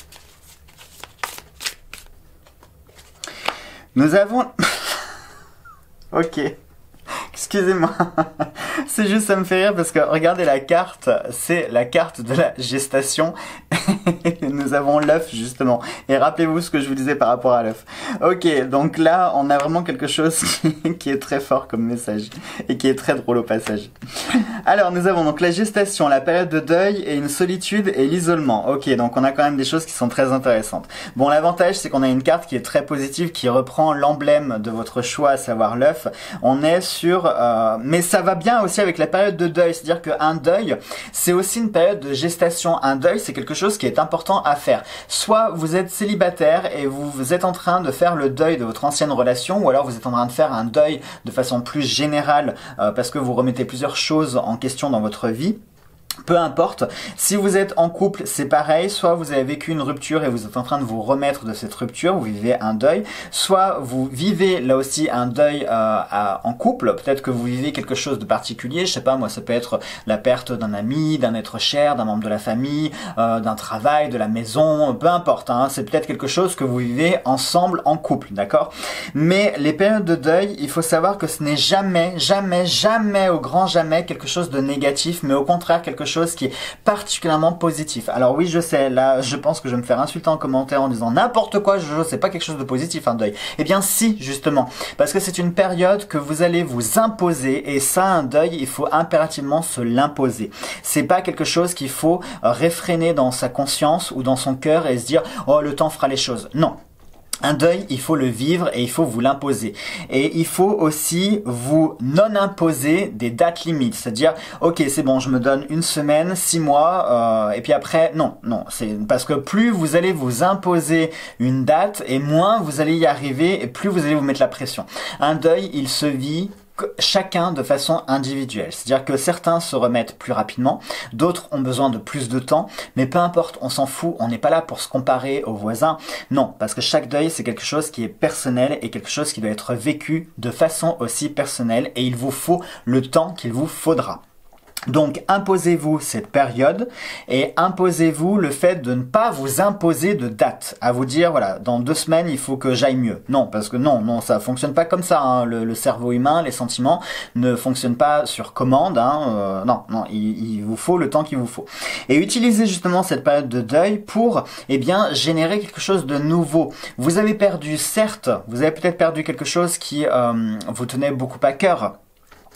Nous avons... Ok, excusez-moi, c'est juste ça me fait rire parce que regardez la carte, c'est la carte de la gestation. Nous avons l'œuf justement. Et rappelez-vous ce que je vous disais par rapport à l'œuf. Ok, donc là on a vraiment quelque chose qui, qui est très fort comme message et qui est très drôle au passage. Alors nous avons donc la gestation, la période de deuil et une solitude et l'isolement. Ok, donc on a quand même des choses qui sont très intéressantes. Bon, l'avantage c'est qu'on a une carte qui est très positive, qui reprend l'emblème de votre choix, à savoir l'œuf. On est sur... Euh, mais ça va bien aussi avec la période de deuil, c'est-à-dire qu'un deuil, c'est aussi une période de gestation. Un deuil, c'est quelque chose qui est important à faire. Soit vous êtes célibataire et vous, vous êtes en train de faire le deuil de votre ancienne relation, ou alors vous êtes en train de faire un deuil de façon plus générale euh, parce que vous remettez plusieurs choses en question dans votre vie. Peu importe, si vous êtes en couple, c'est pareil, soit vous avez vécu une rupture et vous êtes en train de vous remettre de cette rupture, vous vivez un deuil, soit vous vivez là aussi un deuil euh, à, en couple, peut-être que vous vivez quelque chose de particulier, je sais pas moi, ça peut être la perte d'un ami, d'un être cher, d'un membre de la famille, euh, d'un travail, de la maison, peu importe, hein, c'est peut-être quelque chose que vous vivez ensemble en couple, d'accord? Mais les périodes de deuil, il faut savoir que ce n'est jamais, jamais, jamais, au grand jamais quelque chose de négatif, mais au contraire quelque chose chose qui est particulièrement positif. Alors oui, je sais, là, je pense que je vais me faire insulter en commentaire en disant n'importe quoi, je c'est pas quelque chose de positif, un deuil. Eh bien si, justement, parce que c'est une période que vous allez vous imposer, et ça, un deuil, il faut impérativement se l'imposer. C'est pas quelque chose qu'il faut réfréner dans sa conscience ou dans son cœur et se dire oh, le temps fera les choses. Non. Un deuil, il faut le vivre et il faut vous l'imposer. Et il faut aussi vous non imposer des dates limites. C'est-à-dire, ok, c'est bon, je me donne une semaine, six mois, euh, et puis après, non, non. C'est parce que plus vous allez vous imposer une date, et moins vous allez y arriver, et plus vous allez vous mettre la pression. Un deuil, il se vit chacun de façon individuelle. C'est-à-dire que certains se remettent plus rapidement, d'autres ont besoin de plus de temps, mais peu importe, on s'en fout, on n'est pas là pour se comparer aux voisins. Non, parce que chaque deuil, c'est quelque chose qui est personnel et quelque chose qui doit être vécu de façon aussi personnelle, et il vous faut le temps qu'il vous faudra. Donc imposez-vous cette période et imposez-vous le fait de ne pas vous imposer de date, à vous dire voilà, dans deux semaines il faut que j'aille mieux. Non, parce que non, non, ça fonctionne pas comme ça, hein. le, le cerveau humain, les sentiments ne fonctionnent pas sur commande, hein. euh, non, non, il, il vous faut le temps qu'il vous faut. Et utilisez justement cette période de deuil pour, eh bien, générer quelque chose de nouveau. Vous avez perdu, certes, vous avez peut-être perdu quelque chose qui euh, vous tenait beaucoup à cœur.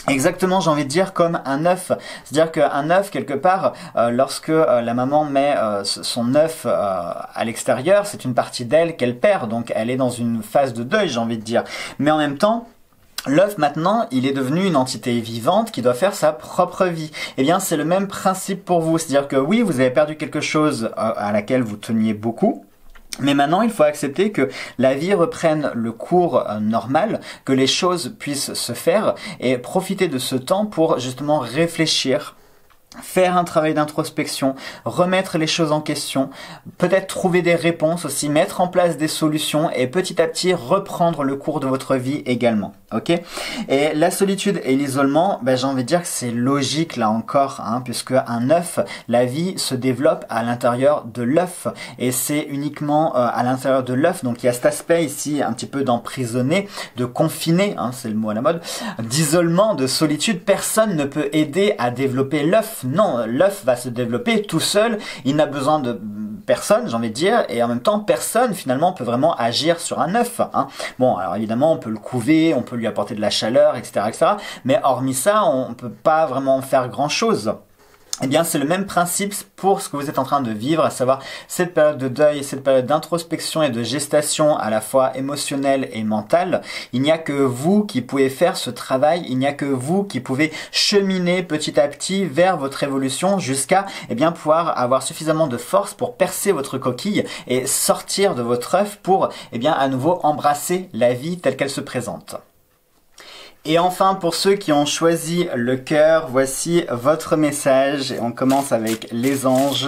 Exactement, j'ai envie de dire comme un œuf. C'est-à-dire qu'un œuf, quelque part, euh, lorsque euh, la maman met euh, son œuf euh, à l'extérieur, c'est une partie d'elle qu'elle perd. Donc elle est dans une phase de deuil, j'ai envie de dire. Mais en même temps, l'œuf maintenant, il est devenu une entité vivante qui doit faire sa propre vie. Eh bien, c'est le même principe pour vous. C'est-à-dire que oui, vous avez perdu quelque chose euh, à laquelle vous teniez beaucoup. Mais maintenant, il faut accepter que la vie reprenne le cours euh, normal, que les choses puissent se faire et profiter de ce temps pour justement réfléchir, faire un travail d'introspection, remettre les choses en question, peut-être trouver des réponses aussi, mettre en place des solutions et petit à petit reprendre le cours de votre vie également. Ok ? Et la solitude et l'isolement, ben, j'ai envie de dire que c'est logique là encore, hein, puisque un œuf, la vie se développe à l'intérieur de l'œuf et c'est uniquement euh, à l'intérieur de l'œuf. Donc il y a cet aspect ici un petit peu d'emprisonné, de confiné, hein, c'est le mot à la mode, d'isolement, de solitude. Personne ne peut aider à développer l'œuf. Non, l'œuf va se développer tout seul, il n'a besoin de personne, j'ai envie de dire, et en même temps, personne finalement peut vraiment agir sur un œuf. Hein. Bon, alors évidemment, on peut le couver, on peut lui apporter de la chaleur, et cetera, et cetera. Mais hormis ça, on ne peut pas vraiment faire grand-chose. Eh bien, c'est le même principe pour ce que vous êtes en train de vivre, à savoir cette période de deuil, cette période d'introspection et de gestation à la fois émotionnelle et mentale. Il n'y a que vous qui pouvez faire ce travail, il n'y a que vous qui pouvez cheminer petit à petit vers votre évolution jusqu'à eh bien pouvoir avoir suffisamment de force pour percer votre coquille et sortir de votre œuf pour eh bien à nouveau embrasser la vie telle qu'elle se présente. Et enfin, pour ceux qui ont choisi le cœur, voici votre message. Et on commence avec les anges.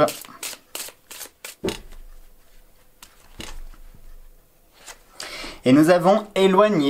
Et nous avons « Éloignez-vous ».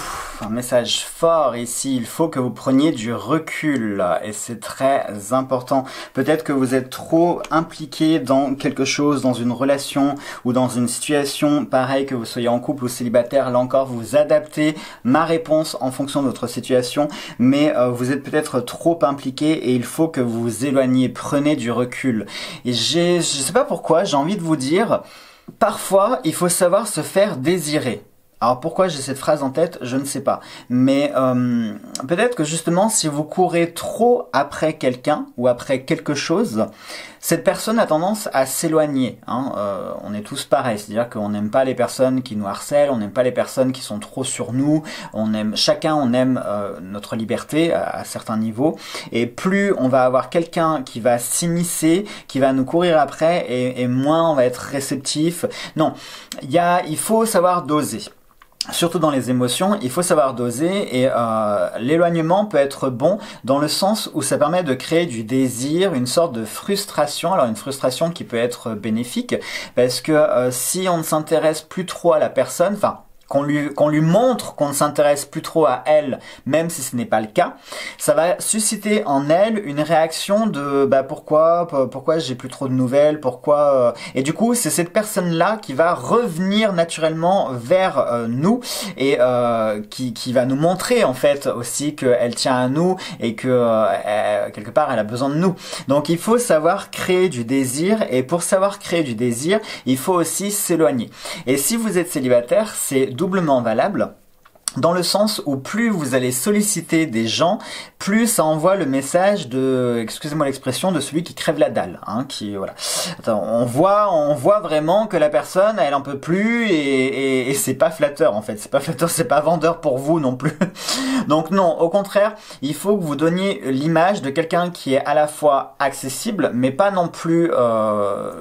Un message fort ici, il faut que vous preniez du recul et c'est très important. Peut-être que vous êtes trop impliqué dans quelque chose, dans une relation ou dans une situation, pareil que vous soyez en couple ou célibataire, là encore vous adaptez ma réponse en fonction de votre situation, mais euh, vous êtes peut-être trop impliqué et il faut que vous vous éloigniez, prenez du recul. Et j'ai, je sais pas pourquoi, j'ai envie de vous dire, parfois il faut savoir se faire désirer. Alors pourquoi j'ai cette phrase en tête, je ne sais pas. Mais euh, peut-être que justement, si vous courez trop après quelqu'un ou après quelque chose, cette personne a tendance à s'éloigner. Hein. Euh, on est tous pareils, c'est-à-dire qu'on n'aime pas les personnes qui nous harcèlent, on n'aime pas les personnes qui sont trop sur nous. On aime, chacun, on aime euh, notre liberté à, à certains niveaux. Et plus on va avoir quelqu'un qui va s'immiscer, qui va nous courir après, et, et moins on va être réceptif. Non, il y a, il faut savoir doser. Surtout dans les émotions, il faut savoir doser et euh, l'éloignement peut être bon dans le sens où ça permet de créer du désir, une sorte de frustration. Alors une frustration qui peut être bénéfique parce que euh, si on ne s'intéresse plus trop à la personne, enfin qu'on lui, qu'on lui montre qu'on ne s'intéresse plus trop à elle, même si ce n'est pas le cas, ça va susciter en elle une réaction de bah pourquoi, pourquoi j'ai plus trop de nouvelles, pourquoi euh... et du coup c'est cette personne-là qui va revenir naturellement vers euh, nous et euh, qui, qui va nous montrer en fait aussi qu'elle tient à nous et que euh, elle, quelque part elle a besoin de nous. Donc il faut savoir créer du désir et pour savoir créer du désir, il faut aussi s'éloigner. Et si vous êtes célibataire, c'est doublement valable dans le sens où plus vous allez solliciter des gens, plus ça envoie le message de, excusez-moi l'expression, de celui qui crève la dalle, hein, qui voilà. Attends, on voit, on voit vraiment que la personne, elle en peut plus et, et, et c'est pas flatteur en fait, c'est pas flatteur, c'est pas vendeur pour vous non plus. Donc non, au contraire, il faut que vous donniez l'image de quelqu'un qui est à la fois accessible, mais pas non plus euh,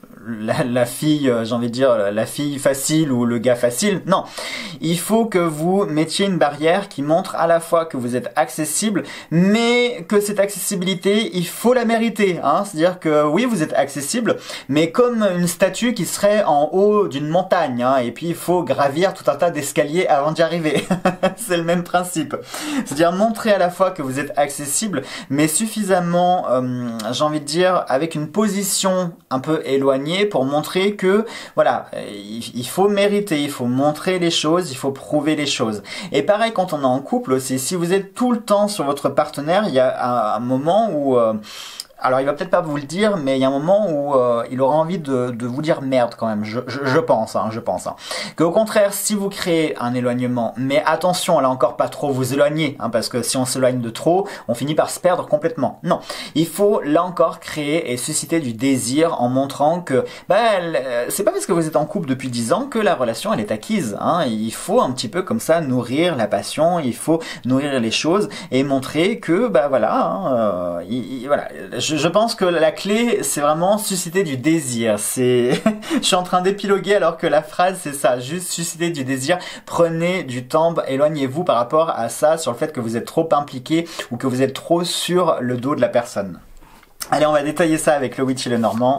La, la fille, j'ai envie de dire, la fille facile ou le gars facile. Non, il faut que vous mettiez une barrière qui montre à la fois que vous êtes accessible, mais que cette accessibilité, il faut la mériter. Hein. C'est-à-dire que oui, vous êtes accessible, mais comme une statue qui serait en haut d'une montagne. Hein, et puis il faut gravir tout un tas d'escaliers avant d'y arriver. C'est le même principe. C'est-à-dire montrer à la fois que vous êtes accessible, mais suffisamment, euh, j'ai envie de dire, avec une position un peu éloignée, pour montrer que voilà, il faut mériter, il faut montrer les choses, il faut prouver les choses. Et pareil quand on est en couple aussi, si vous êtes tout le temps sur votre partenaire, il y a un, un moment où euh, alors il va peut-être pas vous le dire, mais il y a un moment où euh, il aura envie de, de vous dire merde quand même, je, je, je pense, hein, je pense. Hein. Qu'au contraire, si vous créez un éloignement, mais attention, là encore pas trop vous éloigner, hein, parce que si on s'éloigne de trop, on finit par se perdre complètement. Non, il faut là encore créer et susciter du désir en montrant que bah, c'est pas parce que vous êtes en couple depuis dix ans que la relation elle est acquise. Hein. Il faut un petit peu comme ça nourrir la passion, il faut nourrir les choses et montrer que bah voilà, hein, euh, il, il, voilà. Je, je pense que la clé c'est vraiment susciter du désir. C'est, je suis en train d'épiloguer alors que la phrase c'est ça, juste susciter du désir. Prenez du temps, éloignez-vous par rapport à ça, sur le fait que vous êtes trop impliqué ou que vous êtes trop sur le dos de la personne. Allez, on va détailler ça avec le Witch et le Normand.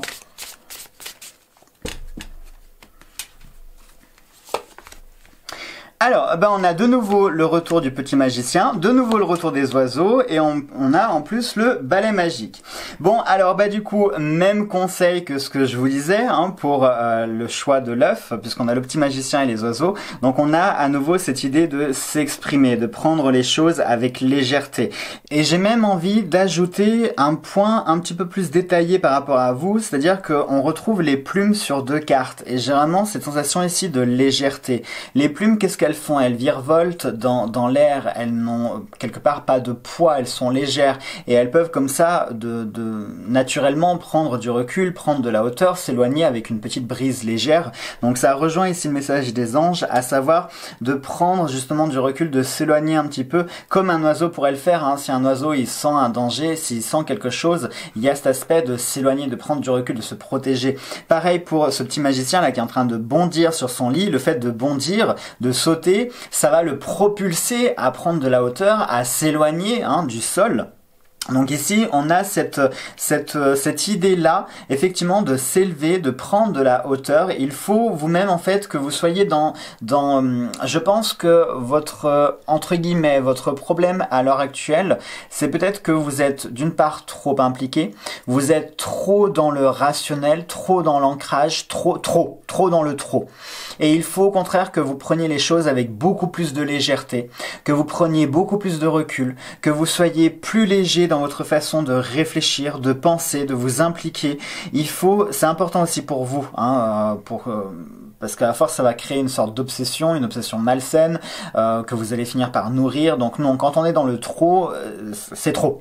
Alors, ben on a de nouveau le retour du petit magicien, de nouveau le retour des oiseaux, et on, on a en plus le balai magique. Bon, alors bah du coup, même conseil que ce que je vous disais hein, pour euh, le choix de l'œuf, puisqu'on a le petit magicien et les oiseaux. Donc on a à nouveau cette idée de s'exprimer, de prendre les choses avec légèreté. Et j'ai même envie d'ajouter un point un petit peu plus détaillé par rapport à vous, c'est-à-dire qu'on retrouve les plumes sur deux cartes, et j'ai vraiment cette sensation ici de légèreté. Les plumes, qu'est-ce qu'elles font? Elles virevoltent dans, dans l'air, elles n'ont quelque part pas de poids, elles sont légères et elles peuvent comme ça de, de naturellement prendre du recul, prendre de la hauteur, s'éloigner avec une petite brise légère. Donc ça rejoint ici le message des anges, à savoir de prendre justement du recul, de s'éloigner un petit peu comme un oiseau pourrait le faire. Hein. Si un oiseau il sent un danger, s'il sent quelque chose, il y a cet aspect de s'éloigner, de prendre du recul, de se protéger. Pareil pour ce petit magicien là qui est en train de bondir sur son lit, le fait de bondir, de sauter, ça va le propulser à prendre de la hauteur, à s'éloigner hein, du sol. Donc ici, on a cette cette cette idée-là, effectivement, de s'élever, de prendre de la hauteur. Il faut vous-même en fait que vous soyez dans dans. Je pense que votre entre guillemets votre problème à l'heure actuelle, c'est peut-être que vous êtes d'une part trop impliqué, vous êtes trop dans le rationnel, trop dans l'ancrage, trop trop trop dans le trop. Et il faut au contraire que vous preniez les choses avec beaucoup plus de légèreté, que vous preniez beaucoup plus de recul, que vous soyez plus léger dans votre façon de réfléchir, de penser, de vous impliquer. Il faut, c'est important aussi pour vous, hein, pour euh, parce qu'à force ça va créer une sorte d'obsession, une obsession malsaine euh, que vous allez finir par nourrir. Donc non, quand on est dans le trop, euh, c'est trop.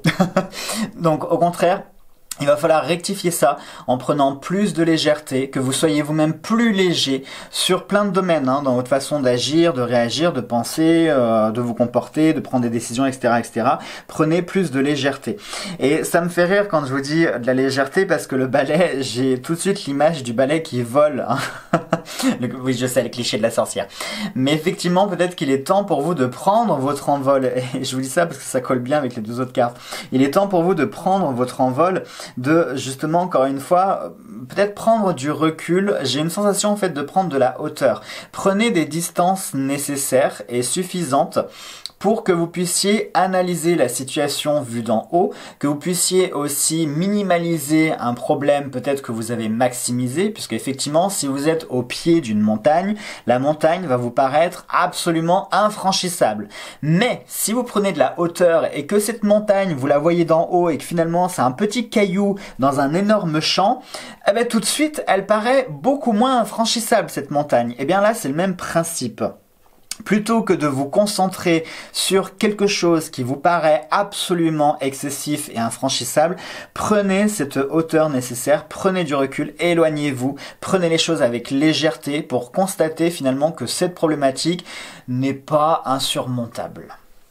Donc au contraire, il va falloir rectifier ça en prenant plus de légèreté, que vous soyez vous-même plus léger sur plein de domaines, hein, dans votre façon d'agir, de réagir, de penser, euh, de vous comporter, de prendre des décisions, et cetera, et cetera. Prenez plus de légèreté. Et ça me fait rire quand je vous dis de la légèreté parce que le balai, j'ai tout de suite l'image du balai qui vole. Hein. le, oui, je sais, le cliché de la sorcière. Mais effectivement, peut-être qu'il est temps pour vous de prendre votre envol. Et je vous dis ça parce que ça colle bien avec les deux autres cartes. Il est temps pour vous de prendre votre envol, de justement encore une fois peut-être prendre du recul. J'ai une sensation en fait de prendre de la hauteur. Prenez des distances nécessaires et suffisantes pour que vous puissiez analyser la situation vue d'en haut, que vous puissiez aussi minimaliser un problème peut-être que vous avez maximisé, puisque effectivement si vous êtes au pied d'une montagne, la montagne va vous paraître absolument infranchissable. Mais si vous prenez de la hauteur et que cette montagne vous la voyez d'en haut et que finalement c'est un petit caillou dans un énorme champ, eh bien tout de suite elle paraît beaucoup moins infranchissable cette montagne. Et bien là c'est le même principe. Plutôt que de vous concentrer sur quelque chose qui vous paraît absolument excessif et infranchissable, prenez cette hauteur nécessaire, prenez du recul, éloignez-vous, prenez les choses avec légèreté pour constater finalement que cette problématique n'est pas insurmontable.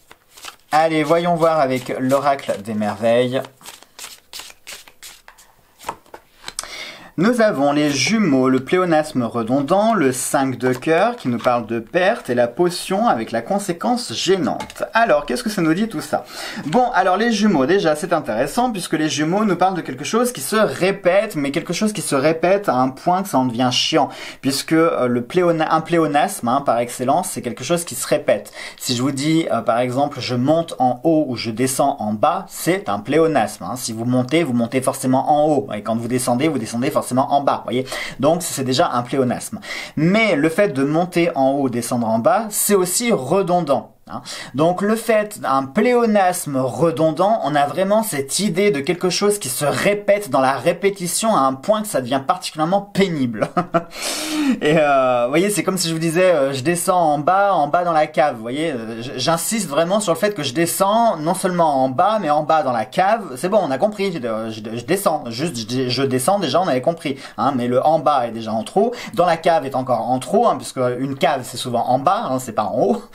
Allez, voyons voir avec l'oracle des merveilles. Nous avons les jumeaux, le pléonasme redondant, le cinq de cœur qui nous parle de perte et la potion avec la conséquence gênante. Alors, qu'est-ce que ça nous dit tout ça? Bon, alors les jumeaux, déjà c'est intéressant puisque les jumeaux nous parlent de quelque chose qui se répète, mais quelque chose qui se répète à un point que ça en devient chiant, puisque euh, le pléona, un pléonasme, hein, par excellence, c'est quelque chose qui se répète. Si je vous dis, euh, par exemple, je monte en haut ou je descends en bas, c'est un pléonasme. Hein. Si vous montez, vous montez forcément en haut, et quand vous descendez, vous descendez forcément en bas, voyez. Donc c'est déjà un pléonasme. Mais le fait de monter en haut, descendre en bas, c'est aussi redondant. Hein. Donc le fait d'un pléonasme redondant, on a vraiment cette idée de quelque chose qui se répète dans la répétition à un point que ça devient particulièrement pénible. Et euh, vous voyez, c'est comme si je vous disais, euh, je descends en bas, en bas dans la cave. Vous voyez, euh, j'insiste vraiment sur le fait que je descends non seulement en bas, mais en bas dans la cave. C'est bon, on a compris. Je, je, je descends, juste je, je descends déjà, on avait compris. Hein, mais le en bas est déjà en trop. Dans la cave est encore en trop, hein, puisque une cave c'est souvent en bas, hein, c'est pas en haut.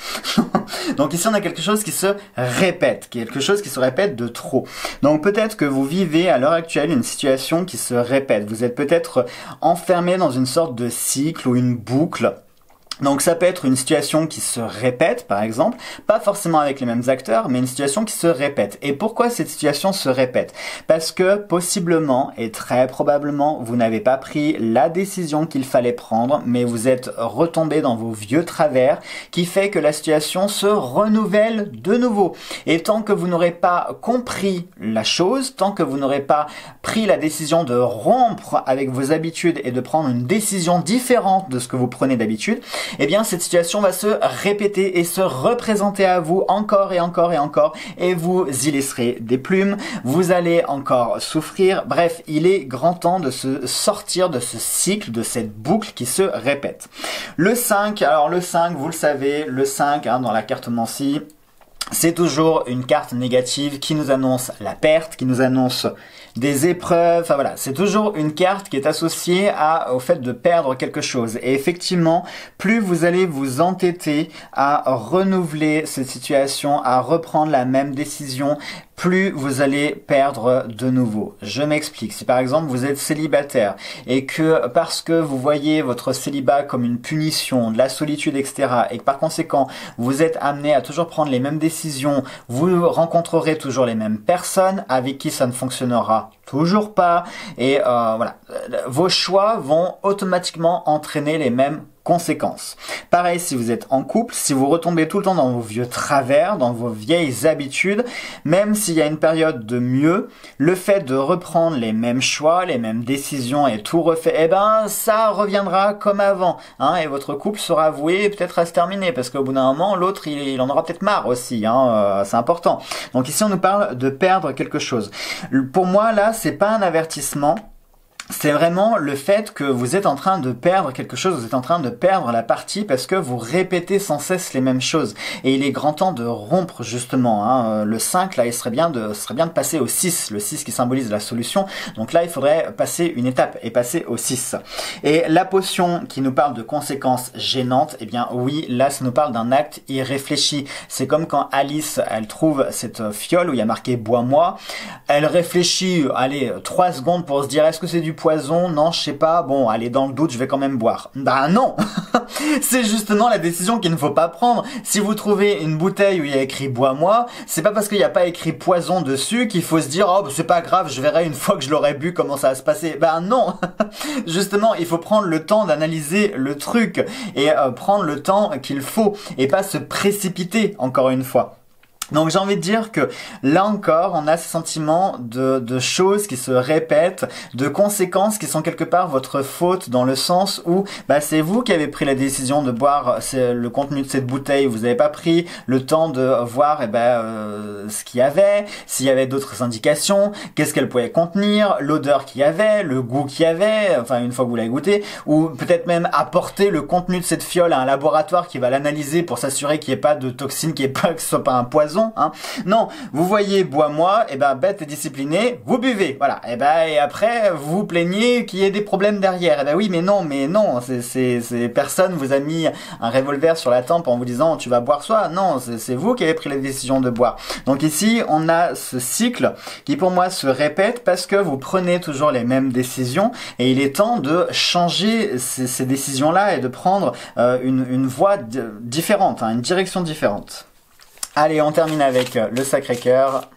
Donc ici on a quelque chose qui se répète, quelque chose qui se répète de trop. Donc peut-être que vous vivez à l'heure actuelle une situation qui se répète. Vous êtes peut-être enfermé dans une sorte de cycle ou une boucle. Donc ça peut être une situation qui se répète, par exemple, pas forcément avec les mêmes acteurs, mais une situation qui se répète. Et pourquoi cette situation se répète? Parce que possiblement et très probablement, vous n'avez pas pris la décision qu'il fallait prendre, mais vous êtes retombé dans vos vieux travers, qui fait que la situation se renouvelle de nouveau. Et tant que vous n'aurez pas compris la chose, tant que vous n'aurez pas pris la décision de rompre avec vos habitudes et de prendre une décision différente de ce que vous prenez d'habitude, eh bien cette situation va se répéter et se représenter à vous encore et encore et encore, et vous y laisserez des plumes, vous allez encore souffrir. Bref, il est grand temps de se sortir de ce cycle, de cette boucle qui se répète. Le cinq, alors le cinq, vous le savez, le cinq hein, dans la cartomancie, c'est toujours une carte négative qui nous annonce la perte, qui nous annonce des épreuves, enfin voilà, c'est toujours une carte qui est associée à, au fait de perdre quelque chose. Et effectivement, plus vous allez vous entêter à renouveler cette situation, à reprendre la même décision, plus vous allez perdre de nouveau. Je m'explique. Si par exemple vous êtes célibataire et que parce que vous voyez votre célibat comme une punition, de la solitude, et cetera, et que par conséquent vous êtes amené à toujours prendre les mêmes décisions, vous rencontrerez toujours les mêmes personnes avec qui ça ne fonctionnera toujours pas, et euh, voilà, vos choix vont automatiquement entraîner les mêmes conséquences. Pareil si vous êtes en couple, si vous retombez tout le temps dans vos vieux travers, dans vos vieilles habitudes, même s'il y a une période de mieux, le fait de reprendre les mêmes choix, les mêmes décisions et tout refait, eh ben ça reviendra comme avant, hein, et votre couple sera voué peut-être à se terminer, parce qu'au bout d'un moment, l'autre il, il en aura peut-être marre aussi, hein, euh, c'est important. Donc ici on nous parle de perdre quelque chose. Pour moi là, c'est pas un avertissement. C'est vraiment le fait que vous êtes en train de perdre quelque chose, vous êtes en train de perdre la partie parce que vous répétez sans cesse les mêmes choses. Et il est grand temps de rompre justement. Hein. Le cinq, là, il serait bien de, serait bien de passer au six, le six qui symbolise la solution. Donc là, il faudrait passer une étape et passer au six. Et la potion qui nous parle de conséquences gênantes, eh bien oui, là, ça nous parle d'un acte irréfléchi. C'est comme quand Alice, elle trouve cette fiole où il y a marqué « bois-moi ». Elle réfléchit, allez, trois secondes pour se dire « est-ce que c'est du poison? Non, je sais pas. Bon, allez, dans le doute, je vais quand même boire. » Bah non. C'est justement la décision qu'il ne faut pas prendre. Si vous trouvez une bouteille où il y a écrit « bois-moi », c'est pas parce qu'il n'y a pas écrit poison dessus qu'il faut se dire « oh, bah, c'est pas grave, je verrai une fois que je l'aurai bu comment ça va se passer. » Bah non. Justement, il faut prendre le temps d'analyser le truc et euh, prendre le temps qu'il faut et pas se précipiter encore une fois. Donc j'ai envie de dire que là encore, on a ce sentiment de, de choses qui se répètent, de conséquences qui sont quelque part votre faute, dans le sens où bah, c'est vous qui avez pris la décision de boire le contenu de cette bouteille, vous n'avez pas pris le temps de voir eh ben, euh, ce qu'il y avait, s'il y avait d'autres indications, qu'est-ce qu'elle pouvait contenir, l'odeur qu'il y avait, le goût qu'il y avait, enfin une fois que vous l'avez goûté, ou peut-être même apporter le contenu de cette fiole à un laboratoire qui va l'analyser pour s'assurer qu'il n'y ait pas de toxines, qu'il n'y ait pas, que ce soit pas un poison. Hein. Non, vous voyez bois-moi, et ben bête et discipliné, vous buvez, voilà. Et ben et après vous vous plaignez qu'il y ait des problèmes derrière. Et ben oui, mais non, mais non, c'est c'est c'est personne vous a mis un revolver sur la tempe en vous disant tu vas boire soit. Non, c'est vous qui avez pris la décision de boire. Donc ici, on a ce cycle qui pour moi se répète parce que vous prenez toujours les mêmes décisions et il est temps de changer ces, ces décisions-là et de prendre euh, une une voie différente, hein, une direction différente. Allez, on termine avec le Sacré-Cœur.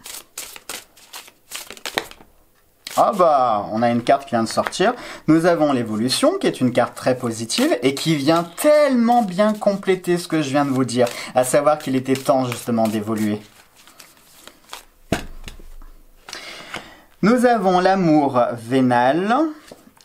Ah bah, on a une carte qui vient de sortir. Nous avons l'évolution, qui est une carte très positive et qui vient tellement bien compléter ce que je viens de vous dire, à savoir qu'il était temps justement d'évoluer. Nous avons l'amour vénal.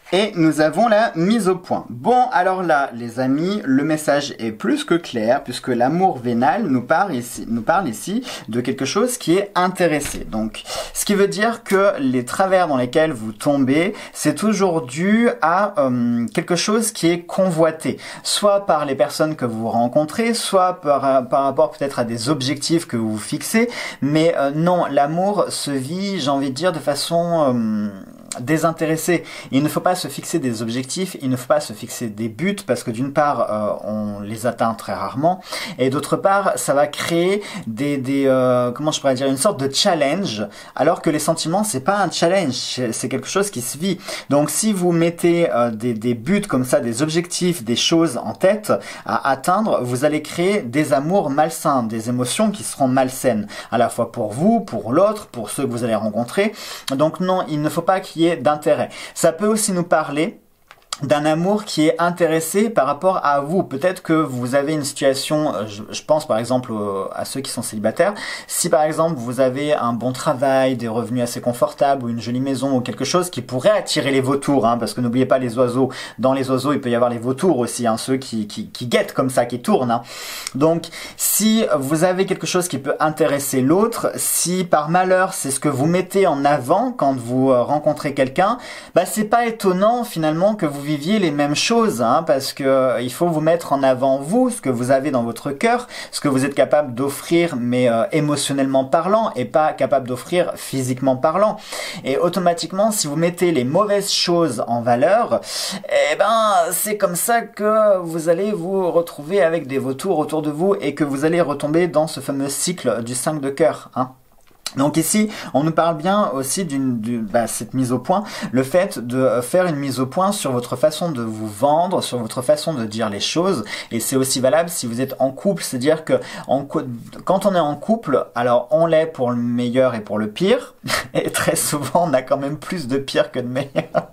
Et nous avons la mise au point. Bon, alors là, les amis, le message est plus que clair, puisque l'amour vénal nous parle ici, nous parle ici de quelque chose qui est intéressé. Donc, ce qui veut dire que les travers dans lesquels vous tombez, c'est toujours dû à euh, quelque chose qui est convoité, soit par les personnes que vous rencontrez, soit par, par rapport peut-être à des objectifs que vous fixez, mais euh, non, l'amour se vit, j'ai envie de dire, de façon... Euh, désintéressé. Il ne faut pas se fixer des objectifs, il ne faut pas se fixer des buts parce que d'une part euh, on les atteint très rarement et d'autre part ça va créer des, des euh, comment je pourrais dire, une sorte de challenge, alors que les sentiments c'est pas un challenge, c'est quelque chose qui se vit. Donc si vous mettez euh, des, des buts comme ça, des objectifs, des choses en tête à atteindre, vous allez créer des amours malsains, des émotions qui seront malsaines, à la fois pour vous, pour l'autre, pour ceux que vous allez rencontrer. Donc non, il ne faut pas qu'il y ait d'intérêt. Ça peut aussi nous parler d'un amour qui est intéressé par rapport à vous. Peut-être que vous avez une situation, je, je pense par exemple à ceux qui sont célibataires, si par exemple vous avez un bon travail, des revenus assez confortables ou une jolie maison ou quelque chose qui pourrait attirer les vautours, hein, parce que n'oubliez pas les oiseaux, dans les oiseaux il peut y avoir les vautours aussi, hein, ceux qui, qui, qui guettent comme ça, qui tournent. Hein. Donc si vous avez quelque chose qui peut intéresser l'autre, si par malheur c'est ce que vous mettez en avant quand vous rencontrez quelqu'un, bah c'est pas étonnant finalement que vous viviez les mêmes choses, hein, parce que euh, il faut vous mettre en avant vous, ce que vous avez dans votre cœur, ce que vous êtes capable d'offrir, mais euh, émotionnellement parlant, et pas capable d'offrir physiquement parlant. Et automatiquement, si vous mettez les mauvaises choses en valeur, eh ben c'est comme ça que vous allez vous retrouver avec des vautours autour de vous et que vous allez retomber dans ce fameux cycle du cinq de cœur, hein. Donc ici, on nous parle bien aussi d'une, d'une bah, cette mise au point, le fait de faire une mise au point sur votre façon de vous vendre, sur votre façon de dire les choses, et c'est aussi valable si vous êtes en couple, c'est-à-dire que en, quand on est en couple, alors on l'est pour le meilleur et pour le pire, et très souvent on a quand même plus de pire que de meilleur.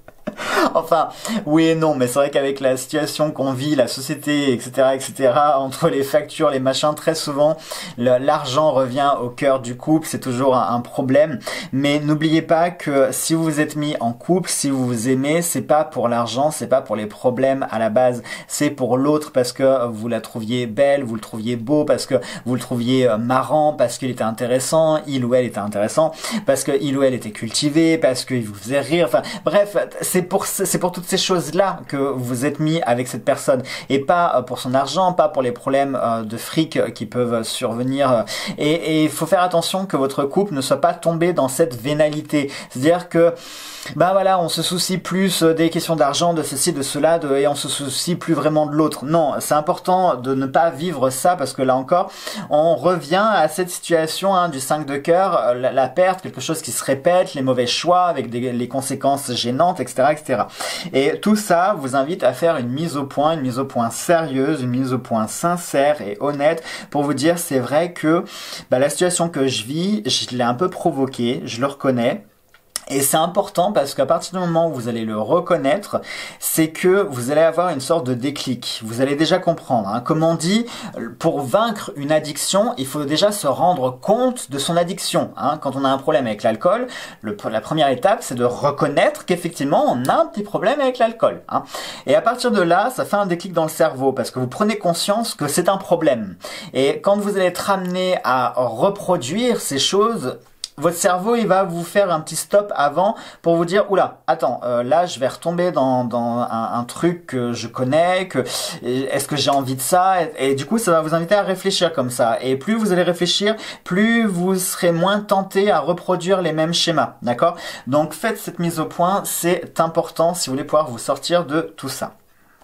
Enfin, oui et non, mais c'est vrai qu'avec la situation qu'on vit, la société, et cetera, et cetera, entre les factures, les machins, très souvent, le, l'argent revient au cœur du couple, c'est toujours un, un problème. Mais n'oubliez pas que si vous vous êtes mis en couple, si vous vous aimez, c'est pas pour l'argent, c'est pas pour les problèmes à la base, c'est pour l'autre parce que vous la trouviez belle, vous le trouviez beau, parce que vous le trouviez marrant, parce qu'il était intéressant, il ou elle était intéressant, parce que il ou elle était cultivé, parce qu'il vous faisait rire, enfin bref, c'est pour c'est pour toutes ces choses-là que vous êtes mis avec cette personne et pas pour son argent, pas pour les problèmes de fric qui peuvent survenir. Et il faut faire attention que votre couple ne soit pas tombé dans cette vénalité. C'est-à-dire que bah voilà, on se soucie plus des questions d'argent, de ceci, de cela, de, et on se soucie plus vraiment de l'autre. Non, c'est important de ne pas vivre ça parce que là encore, on revient à cette situation hein, du cinq de cœur, la, la perte, quelque chose qui se répète, les mauvais choix avec des, les conséquences gênantes, et cetera, et cetera. Et tout ça vous invite à faire une mise au point, une mise au point sérieuse, une mise au point sincère et honnête pour vous dire c'est vrai que bah, la situation que je vis, je l'ai un peu provoquée, je le reconnais. Et c'est important parce qu'à partir du moment où vous allez le reconnaître, c'est que vous allez avoir une sorte de déclic. Vous allez déjà comprendre. Hein. Comme on dit, pour vaincre une addiction, il faut déjà se rendre compte de son addiction. Hein. Quand on a un problème avec l'alcool, le, la première étape, c'est de reconnaître qu'effectivement, on a un petit problème avec l'alcool. Hein. Et à partir de là, ça fait un déclic dans le cerveau parce que vous prenez conscience que c'est un problème. Et quand vous allez être amené à reproduire ces choses, votre cerveau, il va vous faire un petit stop avant pour vous dire, oula, attends, euh, là, je vais retomber dans, dans un, un truc que je connais, que est-ce que j'ai envie de ça et, et du coup, ça va vous inviter à réfléchir comme ça. Et plus vous allez réfléchir, plus vous serez moins tenté à reproduire les mêmes schémas, d'accord? Donc, faites cette mise au point, c'est important si vous voulez pouvoir vous sortir de tout ça.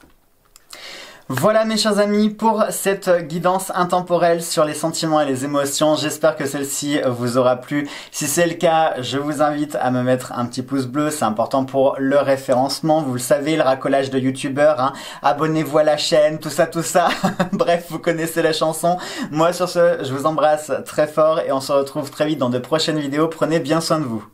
Voilà mes chers amis pour cette guidance intemporelle sur les sentiments et les émotions. J'espère que celle-ci vous aura plu. Si c'est le cas, je vous invite à me mettre un petit pouce bleu. C'est important pour le référencement. Vous le savez, le racolage de youtubeurs. Hein. Abonnez-vous à la chaîne, tout ça, tout ça. Bref, vous connaissez la chanson. Moi sur ce, je vous embrasse très fort et on se retrouve très vite dans de prochaines vidéos. Prenez bien soin de vous.